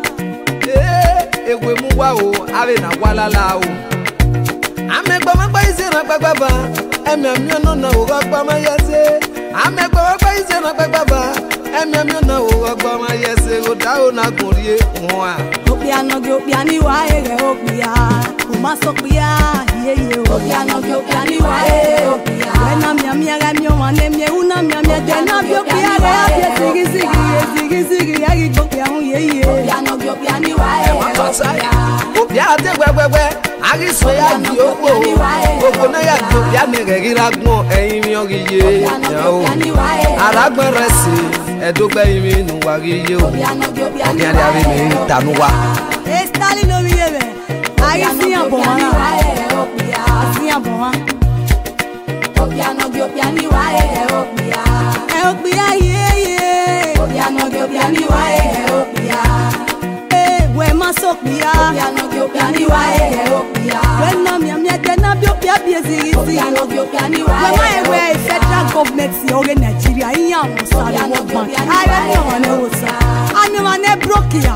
Speaker 6: eh egwe mu wa o ave na walala o amegba magba ise na gbagbaba emi ami ono na o gba ma yese amegba magba ise na gbagbaba emi ami ono o gba ma yese o da o na gorie won a
Speaker 8: opia no ge opia ni wa ere opia o ma so pia ye ye opia no ge opia ni wa ere opia wena mi ami ara mi o wane mi una mi ami de na bi opia re abi sigi sigi sigi sigi ya gi opia un ye ye opia no ge opia ni wa ere
Speaker 6: opia te gbegbe ari so ya di opo opo na ya di opia me re gira gbon eyin mi o giye o aragbe resi edogbe imi nu wa giye o opia no ge opia ni wa ere tanu wa
Speaker 8: e stali no mi yebe ari si an bon wa opia si an bon wa opia no ge opia ni wa ere opia e opia ye ye opia no ge opia ni wa ere opia we ma so pia opia no ge opia ni wa ere opia we no mi ami de na bi opia bi eziri opia no ge opia ni wa ere we ma we federal government si ore Nigeria iya mo sare world bank are ni o ne wo sa ani ma ne broke ya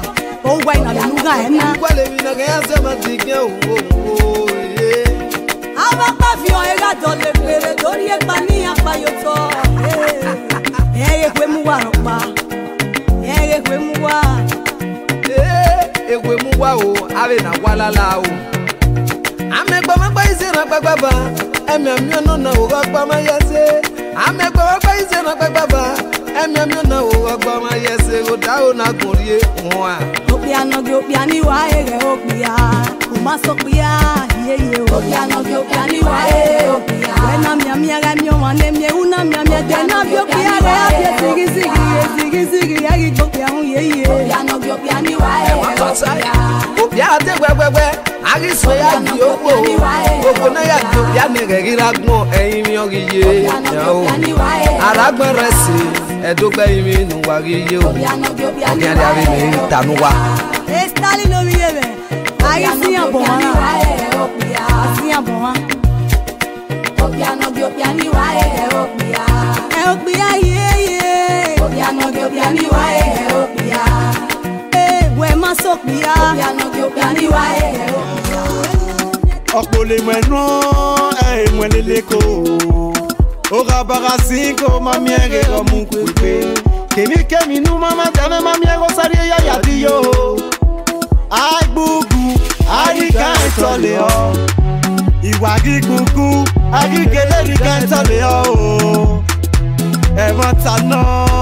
Speaker 8: Oh, why not? You got it.
Speaker 3: Qual é mina ganha se matinha o o e.
Speaker 8: Ava pa fi on ega don le pere dori e pani apa yo to. Eh, e kwe mu wa pa. Eh, e kwe mu wa.
Speaker 3: Eh, e kwe mu wa o, ave na wala la o. Ame gba ma gba ise na gba gba ba. Emi ami no na o gba ma yese. Ame gba ma gba ise na gba gba ba. Emi ami na o gba ma yese o da o na gorie won a.
Speaker 8: Opia no ge opia ni wa ere opia. O ma so pia ye ye opia no ge opia ni wa ere opia. Wena mi ami ara mi o wane mi una mi ami de na bi opia re abi sigi sigi sigi sigi ya gi opia un ye ye. Opia no ge opia ni wa ere opia.
Speaker 3: Opia te gwegwegwe. Ari so ya di opo. Gbogbo na ya di opia ni re gira gbon eyin mi ori ye. Aragbon resi edogbe imi nu wa ri ye o. Opia ni ari mi tanu wa.
Speaker 8: E Stalin no mi ebe. Ari si an bon wa. Si an bon wa. Opia no ge opia ni wa ere opia. E opia ye ye. Opia no ge opia ni wa ere opia. Eh, we ma so opia. Opia no ge opia ni wa ere opia.
Speaker 7: Okole mweno, eh mweleleko. Ora barasinko mamiere ro munkwepe. Kemi kemi nu mama jana mamiere sari ya yadiyo. Ai bugu, ai kan tole o. Iwa gigugu, ai gele kan tole o. E matano.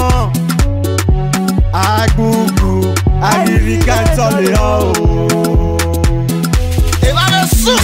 Speaker 7: Ai bugu, ai kan tole o. E va le su.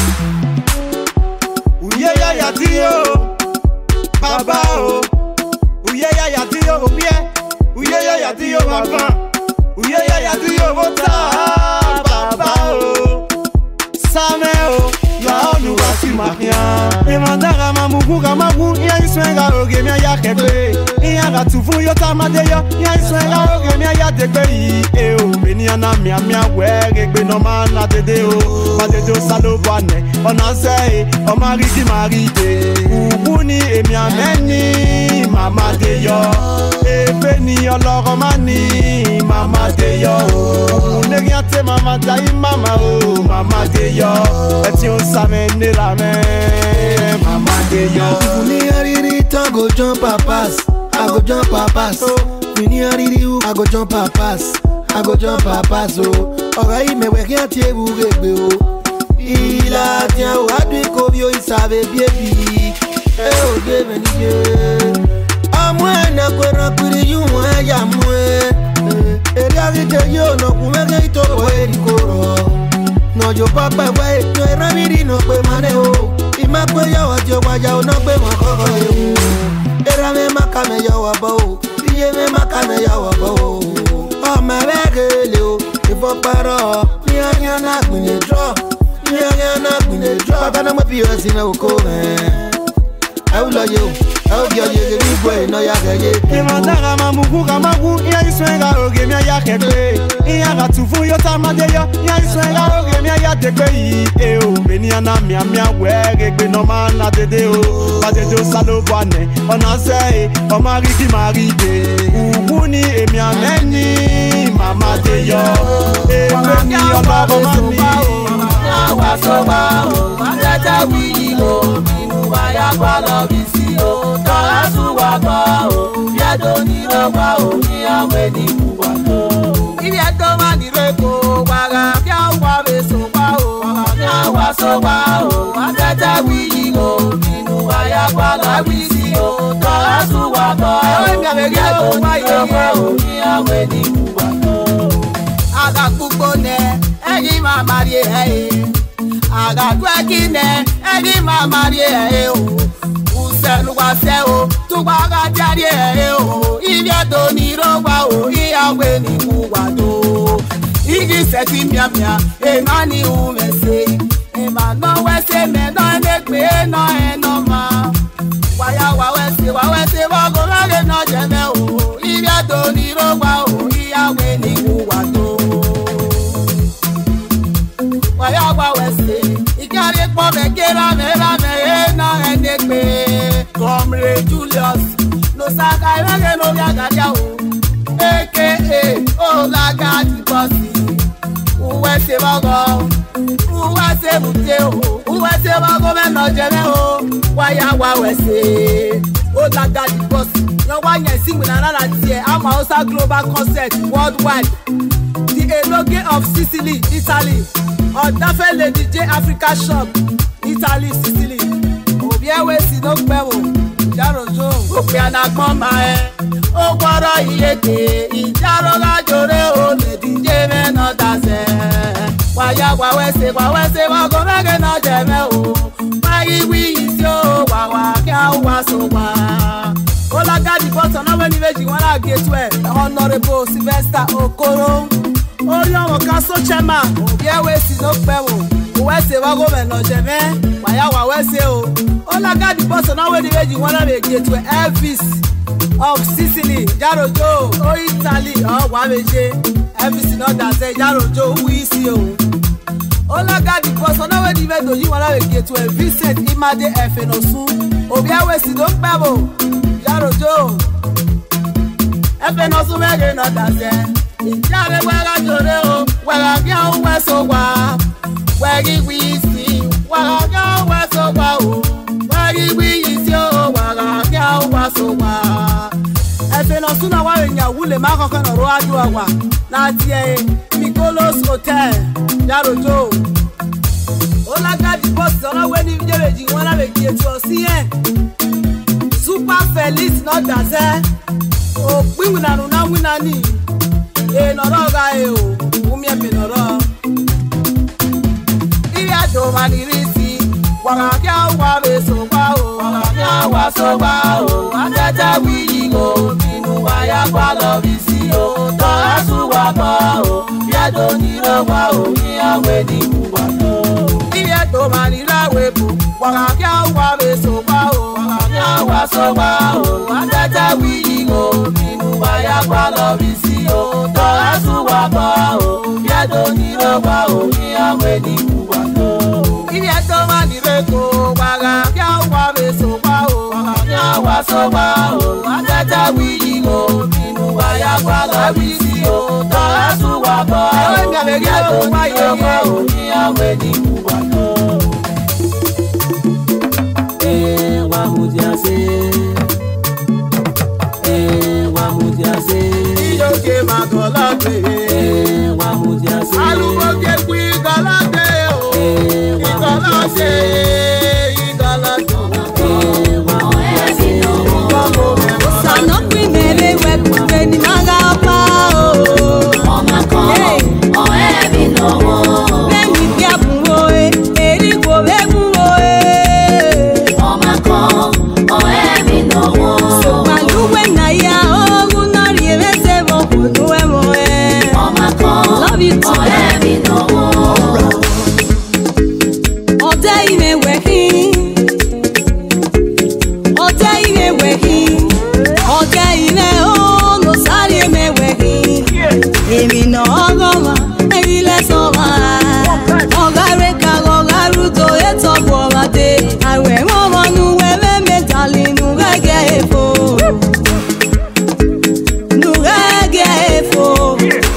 Speaker 7: Uye ya yadiyo. Baba o, uye ya ya tiyo obie, uye ya ya tiyo baba, uye ya ya tiyo bota, baba o, same o, na onu wasi mahia. Emandara mamugu kamagu, iya iswenga oge mi ya kebe, iya gatufu yo tamadeyo, iya iswenga oge mi ya degbe yi, e o beni ana mi amia wege gbe no mana dede o, madede o salo bwane, ona se, o mariki maride. Uni emi ameni mama de yo ebe ni oloro mani mama de yo uni riate mama dai mama o mama de yo eti o samene la me mama de yo
Speaker 1: uni ariri to go jump a pass I go jump a pass uni ariri I go jump a pass I go jump a pass o ora i me we riate e buregbe o ila tian o adu ko bi o isabe biebi. Oh, give me the I'm when I go up with you, I am when I you no kumege to way no your papa way no ramiri no pe maneo imakwe ya wajo waja no pe mo era me makame ya wabo iye me makame ya wabo o ma regele o ifo paro ni anya na gbin draw ni anya na gbin draw papa na mo pi o si na oko me I will love you. I will give you the boy. No, ya get it.
Speaker 7: Emandara mamugu kamagu, iya iswenga oge mi ya kebe. Iya gatufu yo tamadeyo, iya iswenga oge mi ya degbe yi. E o beni ana mi amia wege gbe no mana dede o. Badede o salo bwane, ona se, o mariki maride. Uni emi ameni mama de yo. E beni oloro mami.
Speaker 2: Awa soba o, agata wi o. Waya kwalo bisi o, tola suwa kwa o, biado ni roba o, ni awe ni kuwa o. Ibi eto ma ni reko, waga kia uwa beso kwa o, kia uwa soba o, agata wiji o, ninu waya kwalo bisi o, tola suwa kwa o, biado ni roba o, ni awe ni kuwa o. Aga kuko ne, egi ma marie hei. Aga kwekine, edi mama rie e o. Uselu wa se o, tuwa ga jari e o. Ibi eto ni roba o, iyawe ni kuwa do. Igi seti mia mia, e mani umese. E ma no wese me no enekwe no enoma. Waya wa wese wa wese wa go lage no jeme o. Ibi eto ni roba o, iyawe ni kuwa do. Waya wa wese. Ikari po me kera me la me na enekwe. Comrade Julius, no saka irage no ya gadia o. A K A Olaga the bossy.
Speaker 1: se bago. Uwa se muteo. Uwa se bago me no jeme o. Waya wa wese. O la gadi boss. No one yan sing with another tier. I'm also global concert worldwide. The Eloge of Sicily, Italy. Odafe Lady J Africa Shop, Italy, Sicily. Obie we si no pewo. Jaro jo. Opiana mama e. Ogboro iyeke. Ijaro la jore o. Lady J me no dase. Waya wa wese wa wese wa go mege no jeme o. Wagi wi isi o. Wa wa kia wa so wa. Ola gadi button na when imeji wana gateway. Honorable Sylvester Okoro. Oyo mo kaso chema. Obie we si no pewo. Wese wa go me no jeme. Waya wa wese o. Ola gadi button na when imeji wana gateway. Elvis of Sicily, Jarojo, o Italy, o wa meje. Elvis no da say Jarojo who is you. Ola gadi button na when imeji wana gateway. Vincent Imade Efenosu. Obie we si no pewo. Jarojo, Efenosu mege no da say. Ijare wera jore o, wera gya o weso wa. Wegi wisi, wera gya o weso wa o. Wegi wisi o, wera gya o weso wa. Efenosu na wa nya wule ma kokon ro adu awa. Na tie Mikolos Hotel, Jarojo. Ola gadi boss ona we ni jereji won la be ki etu osi en. Super Felix no da say. O pin wina no na wina ni. E noro ga e o, umi e pe noro. Iri ado manirisi, wara kia wa be so wa o, wara kia wa so wa o. Atata wi go, minu wa ya kwa lo bisi o. To asu wa pa o, bi ado ni ro wa o, ni awe ni mu wa no. Iri ado manira we bu, wara kia wa be so wa o, wara kia wa so wa o. Atata wi go, minu wa ya kwa lo bisi o. Asu wa ba o, biado ni ro wa o, ni awe ni wa no. Ibi ato ma ni reko, waga kia wa be so wa o, waga kia wa so wa o. Atata wi go, minu wa ya kwa la wi si o. To asu wa ba o, biado ni ro wa o, ni awe ni wa no. Eh wa mudia se, eh wa mudia se. Ijoke ma golade, eh wa mudia se. Aluboke kwi golade o, eh wa mudia se. Igolade, eh wa mudia se. Sana kwi mere we kwe ni maga pa o. Oma ko, o e bi no wo. Bemi bia bunwo e, eri ko be bunwo e. Oma ko, o e bi no wo. So maluwe na ya o. Love you too. Oh, heavy no more. All day me working. All day me working. All day me oh no sorry me working. Emi no goma, emi le soma. Ogare ka ogaru to eto boate. Awe mo manu we me mentally nu gage fo. Nu gage fo.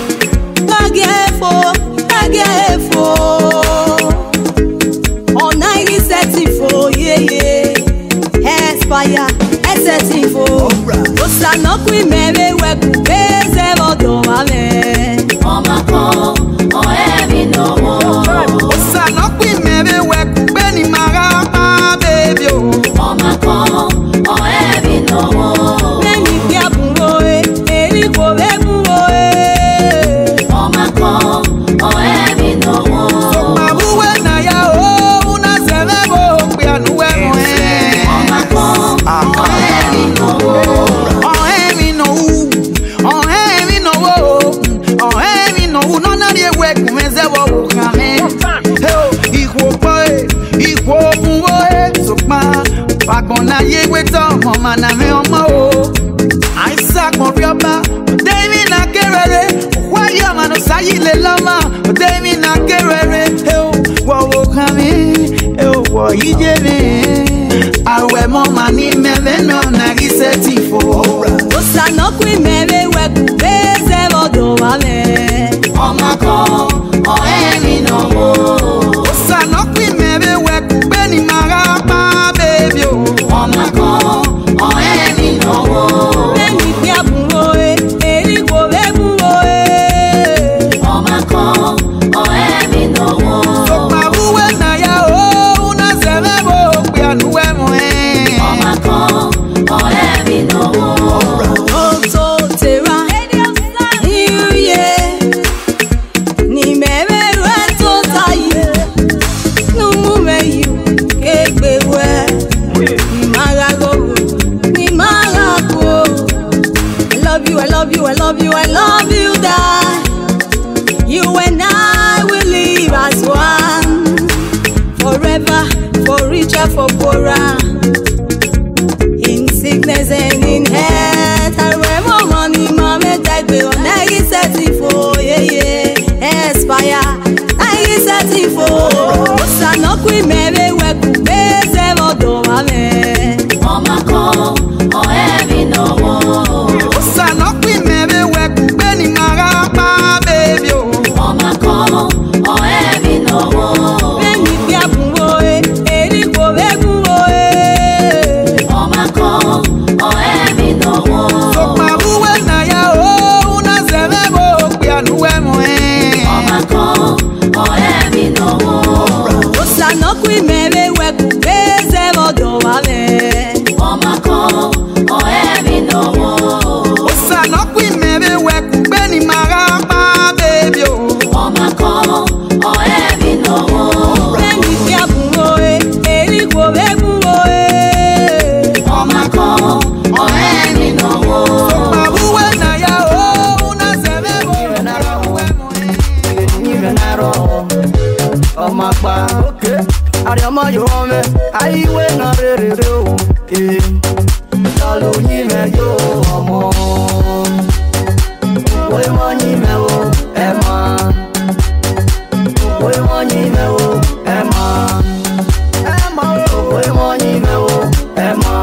Speaker 1: Fire, setting for. Osa no kwi mebe we kubeze bodo ame. Oma ko, o ebi no mo. Osa no kwi mebe we kubeni mara ma baby o. Oma ko, o ebi no mo. Beni bia bungo e, eri ko be bungo e. Oma ko, o ebi no mo. So mabuwe na ya o, una selebo bia nuwe mo e. Oma ko. Oh, heavy no, oh, heavy no, oh, heavy no, oh, heavy no, no, na die we kumeze wo ukame. Hey, ikwo boy, ikwo boy, so ma, bagona ye we to, mama na me omo o. Isaac mo bioba, David na kerere, wa yo manu sayi le lama, David na kerere, hey, wo ukame, hey, wo ijebe. Awe mo mani mebe no na giseti fo. Osa no kwi mebe we kubeze bodo ame. Oma ko, o emi
Speaker 8: I love you, die. You and I will live as one, forever, for richer, for poorer, in sickness and in health. I remember money, mama, that we on I set it for, yeah, yeah, aspire. I set it for, so no queen, maybe we're good, baby, do ame.
Speaker 9: Mama come, oh heavy no more.
Speaker 5: So no queen, maybe we're good, Benny Marapa, baby.
Speaker 9: Mama come, oh heavy no more.
Speaker 8: Benny Piapuoe, Erico Beguoe.
Speaker 9: Mama come, oh heavy no more.
Speaker 5: So Mabuwe na ya o, una zebebo, Pianuemo.
Speaker 9: Mama come, oh heavy no more.
Speaker 8: So no queen, maybe we're good, baby, do ame.
Speaker 9: Mama come, oh heavy no more.
Speaker 5: So no queen, maybe we're good, Benny Marapa, baby.
Speaker 9: Mama come, oh heavy no more.
Speaker 8: Benny Piapuoe, Erico Beguoe.
Speaker 9: Mama come, oh heavy no more.
Speaker 5: So Mabuwe na ya o, una zebebo, Pianuemo.
Speaker 3: Ọmọ àgbà òkè àríọmọ yóò mẹ àìwé náà rèrèrè o lọlọ yín mẹ yóò ọmọ òwe mọ yín mẹ o ẹ mọ òwe mọ yín mẹ o ẹ mọ ẹ mọ òwe mọ yín mẹ o ẹ mọ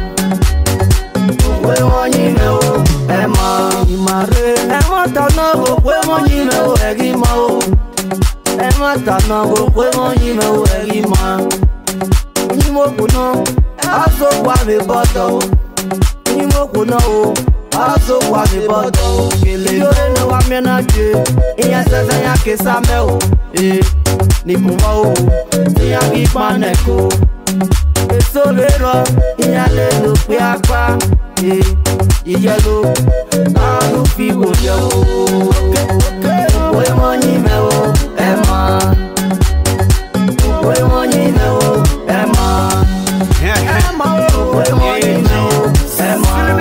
Speaker 3: òwe mọ yín mẹ o ẹ mọ ìmàrè ẹ mọ tọ̀nà òwe mọ yín mẹ o ẹ rí mọ o. Emma tana go kwe monyi me wegi ma. Ni mo kuno aso kwa me bodo. Ni mo kuno o aso kwa me bodo. Kele yo na wa me na je. Iya sasa ya kesa me o. Eh ni kuma o. Iya ki paneko. Eso lero iya le lo pe apa. Eh iya lo na no fi go yo. Kwe monyi me o. Emma, we want you know, Emma, Emma, we want you know, Emma,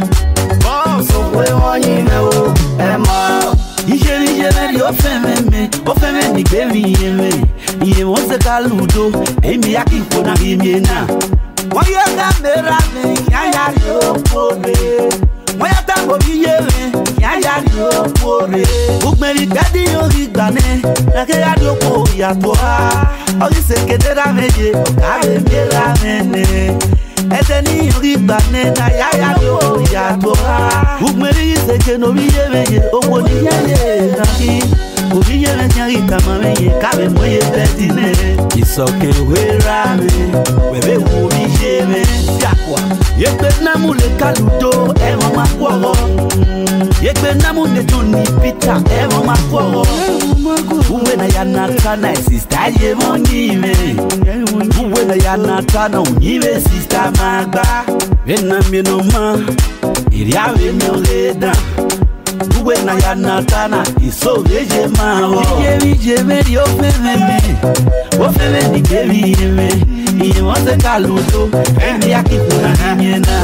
Speaker 3: we want you know, Emma.
Speaker 6: Ijeri jeri o feme me, o feme ni baby me. Iye mo se kaludo, emi akiko na mi na. Wa yo ga mera me, ya ya ri o pore. Wa ya ta mo bi ye me, ya ya ri o pore. Ugberi kadi yo ri gbane, na ke ya do ko ya to ha. O ri se kedera meje, o ka be mera mene. Ete ni yo ri gbane, na ya ya do ya to ha. Ugberi se ke no bi ye meje, o ko ni ye ye na ki. Obi ye me nyari kama me ye, ka be mo ye bedine. Isoke we ra me, we be wo bi ye me. Yakwa, ye be na mu le kaludo, e mo ma kworo. Ye be na mu ne Johnny Peter, e mo ma kworo. Uwe na ya na kana sister ye mo nyime. Uwe na ya na kana unyive sister magba. We na me no ma, iri ave me oreda. Uwe na ya na kana iso veje ma o. Ye mi je me ri o fe me me. O fe me ni ke mi me. Iye mo se kaludo, emi akikuna ni na.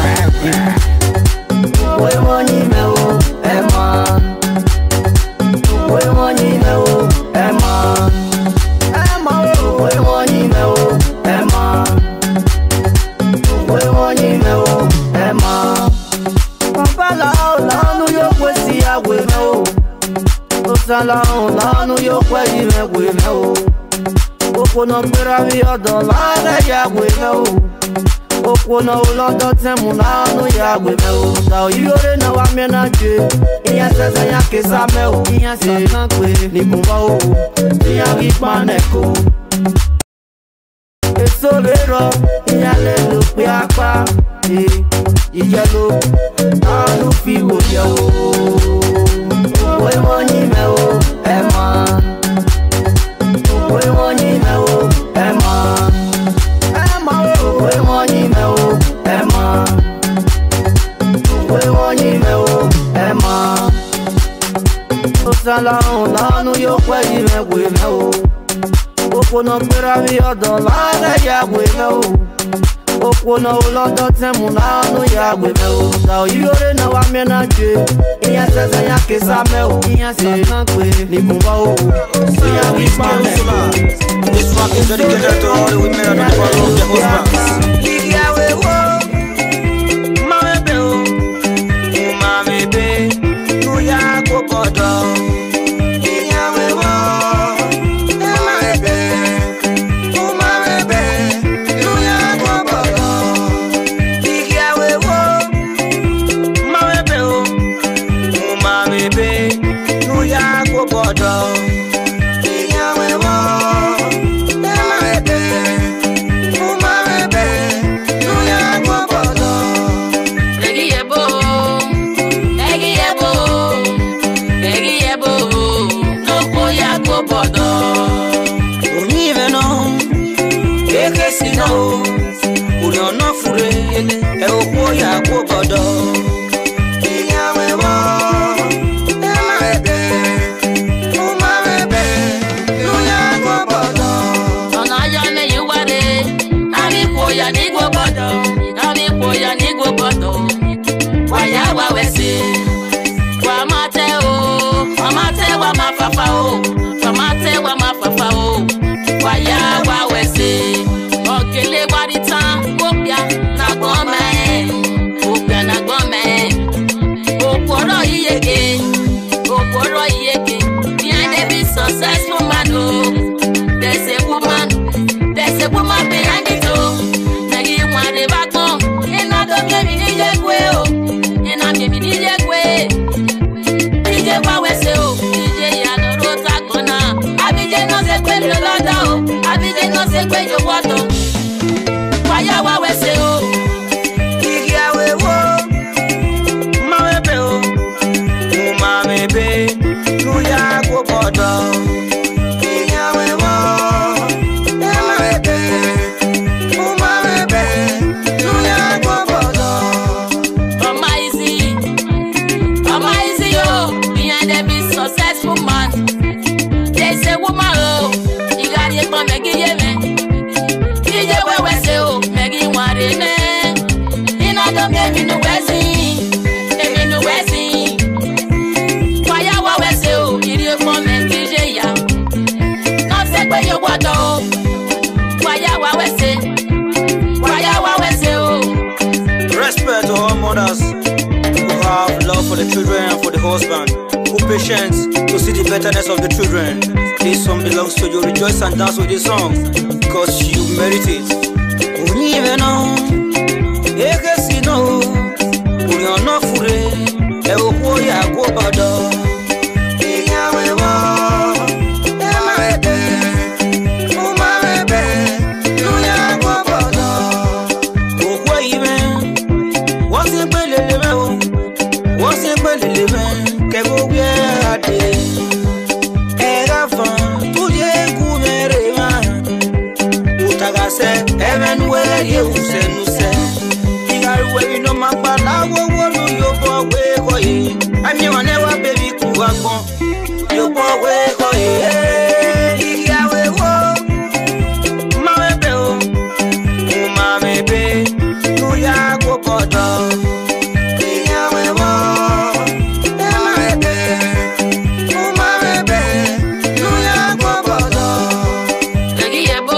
Speaker 3: We want you know, Emma. We want you know, Emma. Emma, we want you know, Emma. We want you know, Emma. Papa la la no yo kwesi ya we no. Osala la no yo kwesi me we no. Oko no gbera mi odo la re ya we no. Oko no lodo temu na no ya we no. Ta yore na wa me na je. Iya sasa ya kesa me o. Iya sasa kwe ni kumba o. Iya ri paneko. Eso lero iya le lo pe apa. Eh iya lo na no fi wo yo. We money me o Emma. We money me o Emma. Emma, we money me o Emma. We money me o Emma. Osala ona no yo kwa yi me we me o. Oko no gbera mi odo la re ya we me o. Okwo no lodo temu na no ya gbe me o. Da yore na wa me na je. Iya sese ya kesa me o. Iya se na pe ni kun ba o. Iya wi pa me.
Speaker 10: This track is dedicated to all the women and the people of the husbands.
Speaker 2: Iya we wo. Mama be o. Mama be. No ya go bodo. Iya we wo. Mama be. Mama be. No ya go bodo. Iya we wo. Mama be o. Mama be. No ya go bodo. Iya we wo. No, we are not free. E o boya go bodo. Iya we wo, e ma be, o ma be, no ya go bodo. Ona ya me you ware, ami boya ni go bodo, ami boya ni go bodo. Wa ya wa we se, wa mate o, wa mate wa ma fafa o, wa mate wa ma fafa o. Wa ya wa we se. Okele barita kopia na gome kopia na gome oporo iyeke oporo iyeke behind every successful man oh there's a woman there's a woman behind it oh nagi ware baton ina do ke mi ni yekwe oh ina ke mi ni yekwe ije wa wese oh ije ya no rota kona abije no se pe lo loda oh abije no se pe yo wato ya wa we se o ya we wo ma we be o ma me be nu ya go bodo ya we wo ma we be ma we be nu ya go bodo oh my easy oh my easy oh behind every successful man there's a woman oh you got it from me give me ije we we se o ina do me mi no wesi emi no wesi fire wa wesi o iri fo me kije ya no se pe yo wodo fire wa wesi fire wa wesi o.
Speaker 10: Respect to all mothers who have love for the children and for the husband, who patient to see the betterness of the children. This song belongs to you. Rejoice and dance with this song because you merit it.
Speaker 2: Even on Eke si no Uri ono fure E o po ya go bodo Iya we wo E ma ebe O ma ebe Nu ya go bodo O kwa ime Wasi pele lebe o Wasi pele lebe Ke go bie ade E gafan Tuje kumere ma Utagase Even where you say no say Igaru we no magba na wo wo lu yo bo we ko yi Ami wa never baby ku wa gbon Yo bo we ko yi Iya we wo Ma we be o Ma me be Nu ya go bodo Iya we wo Ma me be Ma me be Nu ya go bodo Egi yebo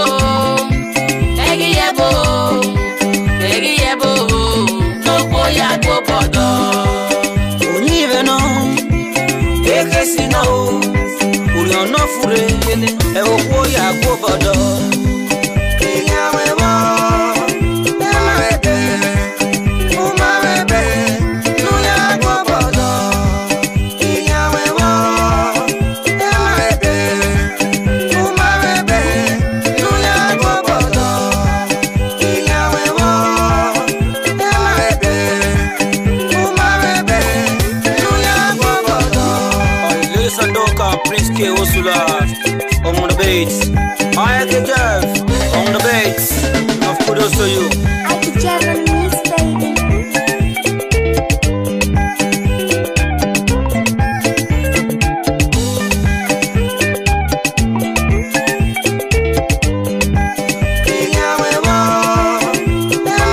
Speaker 2: si no uri ono fure ene e o po ya go bodo ya we wo e ma ebe o ma ebe nu ya go bodo ya we wo e ma ebe o ma ebe nu ya go bodo ya we wo e ma ebe o ma ebe nu ya go bodo.
Speaker 10: Sandoka, Prince K. Osula on the beats. I am the Jeff on the beats. Of kudos to you.
Speaker 11: I could Jeff on the beats, baby.
Speaker 2: Yeah, we want.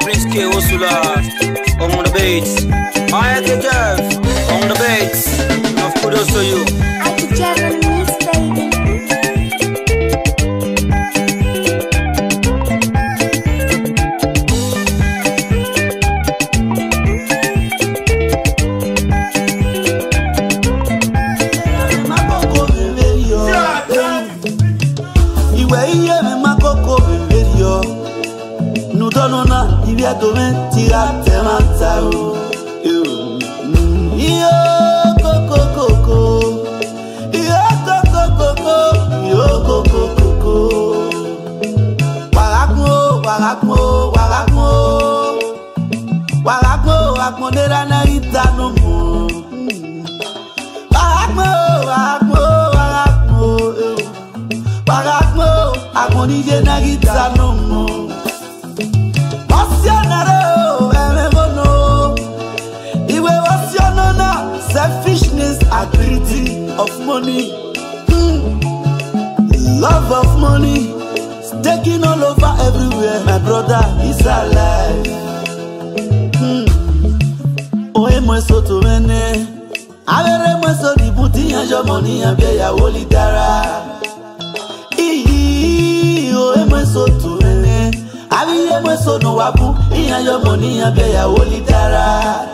Speaker 10: Prince K. Osula on the beats. I K Kev on the beats. Of kudos to you.
Speaker 11: I K Kev on the mix, baby.
Speaker 6: Nona ibia dome tira temanta o yo koko koko yo koko koko yo koko koko warakmo warakmo warakmo warakmo warakmo nera na itano mo warakmo warakmo warakmo warakmo akoni je na itano mo. Selfishness and greedy of money, mm. Love of money, it's taking all over everywhere. My brother is alive. Oh, moi so to mene, avere moi so di buti anjo money ambe ya woli dara. Oh, moi so to mene, aviye moi so no wabu, anjo money ambe ya woli dara.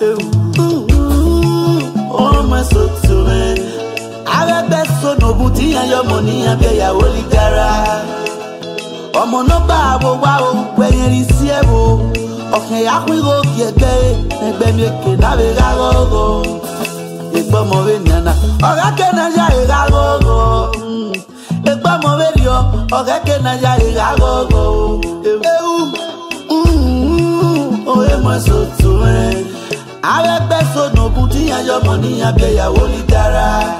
Speaker 6: Oh, my so to me. I best so no booty and your money and be a holy dara. Oh, no babo, wow, when you see a bow. Okay, I will go get there and be me can have a go. It's bomb of Indiana. Or I can a go. It's bomb of video. Or I can a go. Oh, my so to me. I best so no booty and your money and be a holy dara.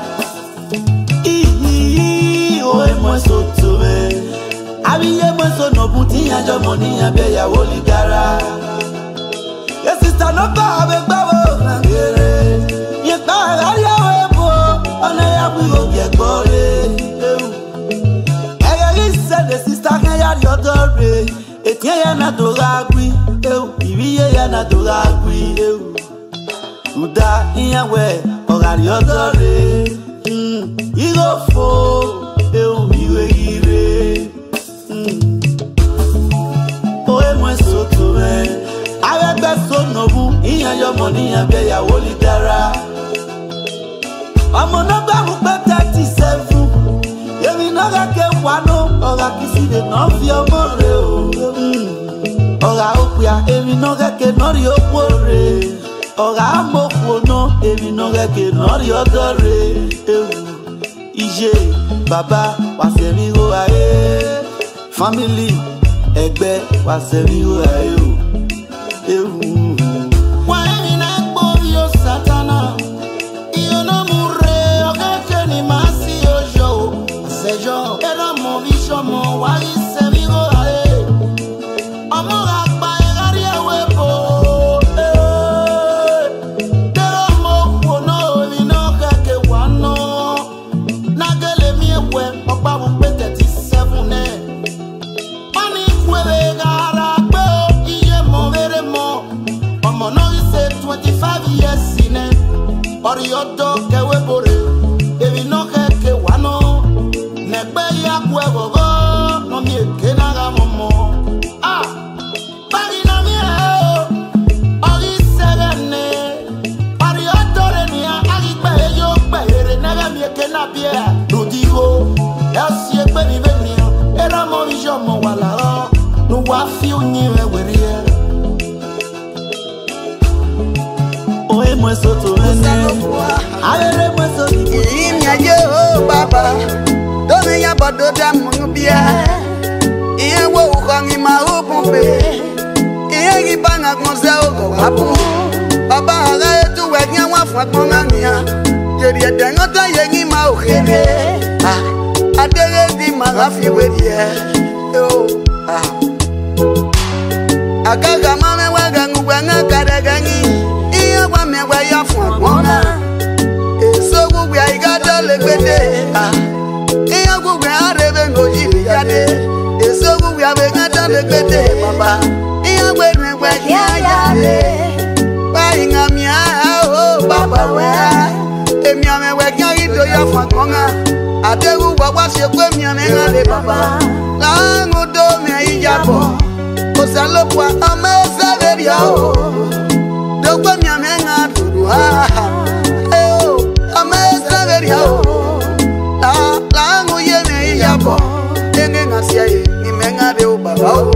Speaker 6: Oh, my so to me. I be a so no booty and your money and be a holy dara. Yes, sister, no power, babo. Yes, I am on a will get body. I said the sister can have your daughter. It's not to agree. You not to agree. Uda iyawe ogari odore mm igofo e umiwe ire mm o e mo so to me agbe so nobu iyan yo money abe ya woli dara omo no gba mu pe thirty-seven yemi no ga ke wano oga kisi de no fi omo re o mm oga opia emi no ga ke no ri opore. Oga mokono emi no geke nori odore ewu ije baba wa se mi go aye family egbe wa se mi go aye ewu wa emi na gbo yo satana iyo no mure ogeke ni masi ojo asejo era mo vision mo wa se mi go aye omo ga pa egari ewepo. twenty-five years in it, or your dog ke we bore, evi no ke ke wano, nekbe ya kwe gogo, no mi ke na ga momo. Ah, bagi na mi e, ori serene, or your dog ni a agi pe yo pe ere nega mi ke na bie, no digo, else ye pe mi veni, era mo vision mo wala, no wa fi unyi we werie. Oh, moi so to mene. Ayere moi so to.
Speaker 5: Imya yo baba. Dome ya bodo da mubia. Iye wo ukangi ma upumpe. Iye gibanga konse ogo wapu. Baba aga etu wenya wa fa konania. Jeri edengota yengi ma okere. Ah, adere di magafi wedie. Oh, ah. Agaga mame waga ngwenga kadagangi. Wa me wa ya fun wona eso gugbe ai ga do le gbede ah iya gugbe arebe no ji mi jade eso gugbe abe ga do le gbede baba iya gbe ya fakonga adegu baba se kwe mi amenga de baba la ngodo me ijabo osalo kwa amesa veria o do kwe mi amenga duru ha eh o amesa veria o la la ngoye me ijabo enge ngasia ye ni menga de o baba o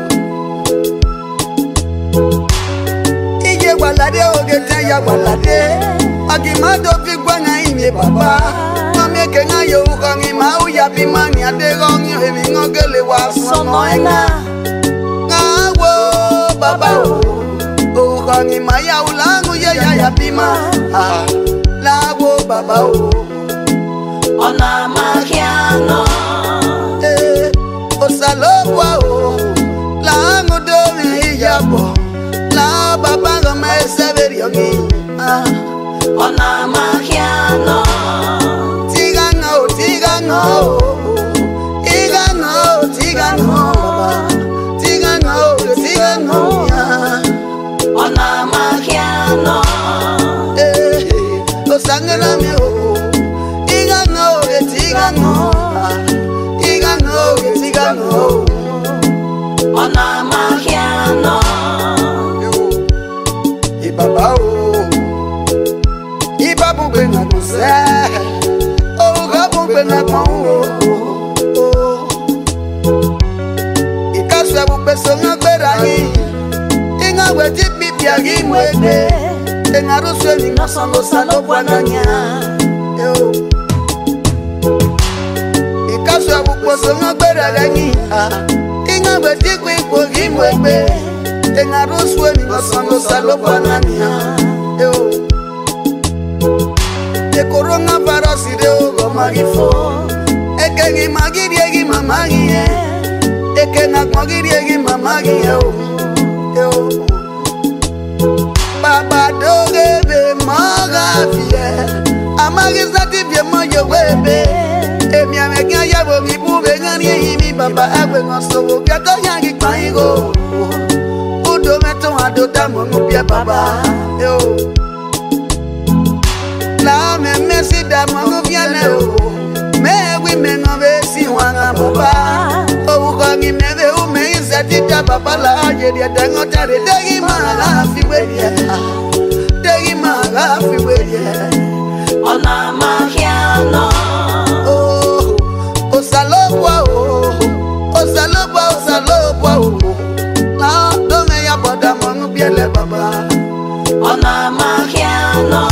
Speaker 5: ije walade o gete ya walade agimado fi gwanga ime baba mame kenga yo ukangi mau ya bimani ade gongi hebi ngogele wa sono enga ngawo baba o ukangi maya ulangu ya ya ya bima ah lawo baba o ona makiano eh osalobwa o langu do mi yabo la baba ngama eseverio ngi ah ona magiano tigano tigano tigano tigano tigano tigano ona magiano eh lo sangela mi o tigano tigano tigano tigano ona magiano e baba o Ibabu benga kuse, oh gabu benga kwangu. Ikaswe bupeso ngberani, inga wedi bibia gimwede, inga ruswe ninga solo salo bwananya. Ikaswe bupeso ngberani, inga wedi kwikwo gimwede, inga ruswe ninga solo salo bwananya. De corona para sireo gomagifo eke magiri egi mamagie eke na magiri egi mamagie o yo baba dogebe magafie amagizati bie moyo webe emi amenya yabo ngibube ngani yimi baba agwe ngoso bia to yangi kwaigo udo meto adota monubia baba yo la me me si da mo viene o me wi me no be si wanga baba o ko ngi me be o me isa ti ta baba la je dia da ngo ta de gi ma la fi we dia de gi ma la fi we dia ona magiano o o salobwa o o salobwa o salobwa o la do me ya boda mo bi ele baba ona magiano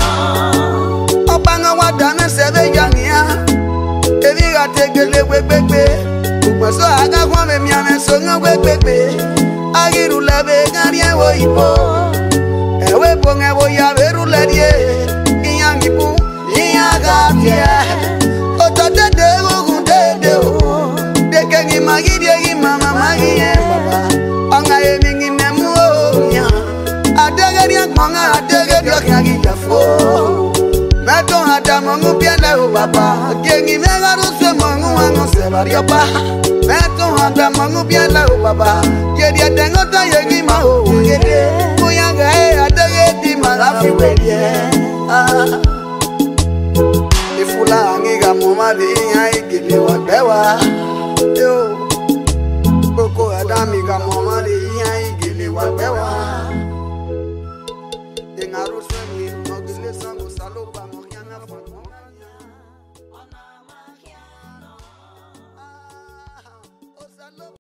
Speaker 5: Dana sebe yania evi gategele wegbegbe ugbaso aga kwa me miame so ngwegbegbe agiru labe gari ewo ipo ewe bonge wo ya beru ledie iyangi pu iyaga tie otote de ogun de de o de kengi magidi egi mama magiye baba anga emingi memu o nya adegeri akmonga adegeri okyagi jafo Meto hata mongu piala o baba Gengi mega ruswe mongu wangu se variopa Meto hata mongu piala o baba Gedi atengo ta yengi ma o gede Muyanga e adege di malafi wedie Ifula angiga momali inga igili wabewa Yo Boko adami ga momali inga igili wabewa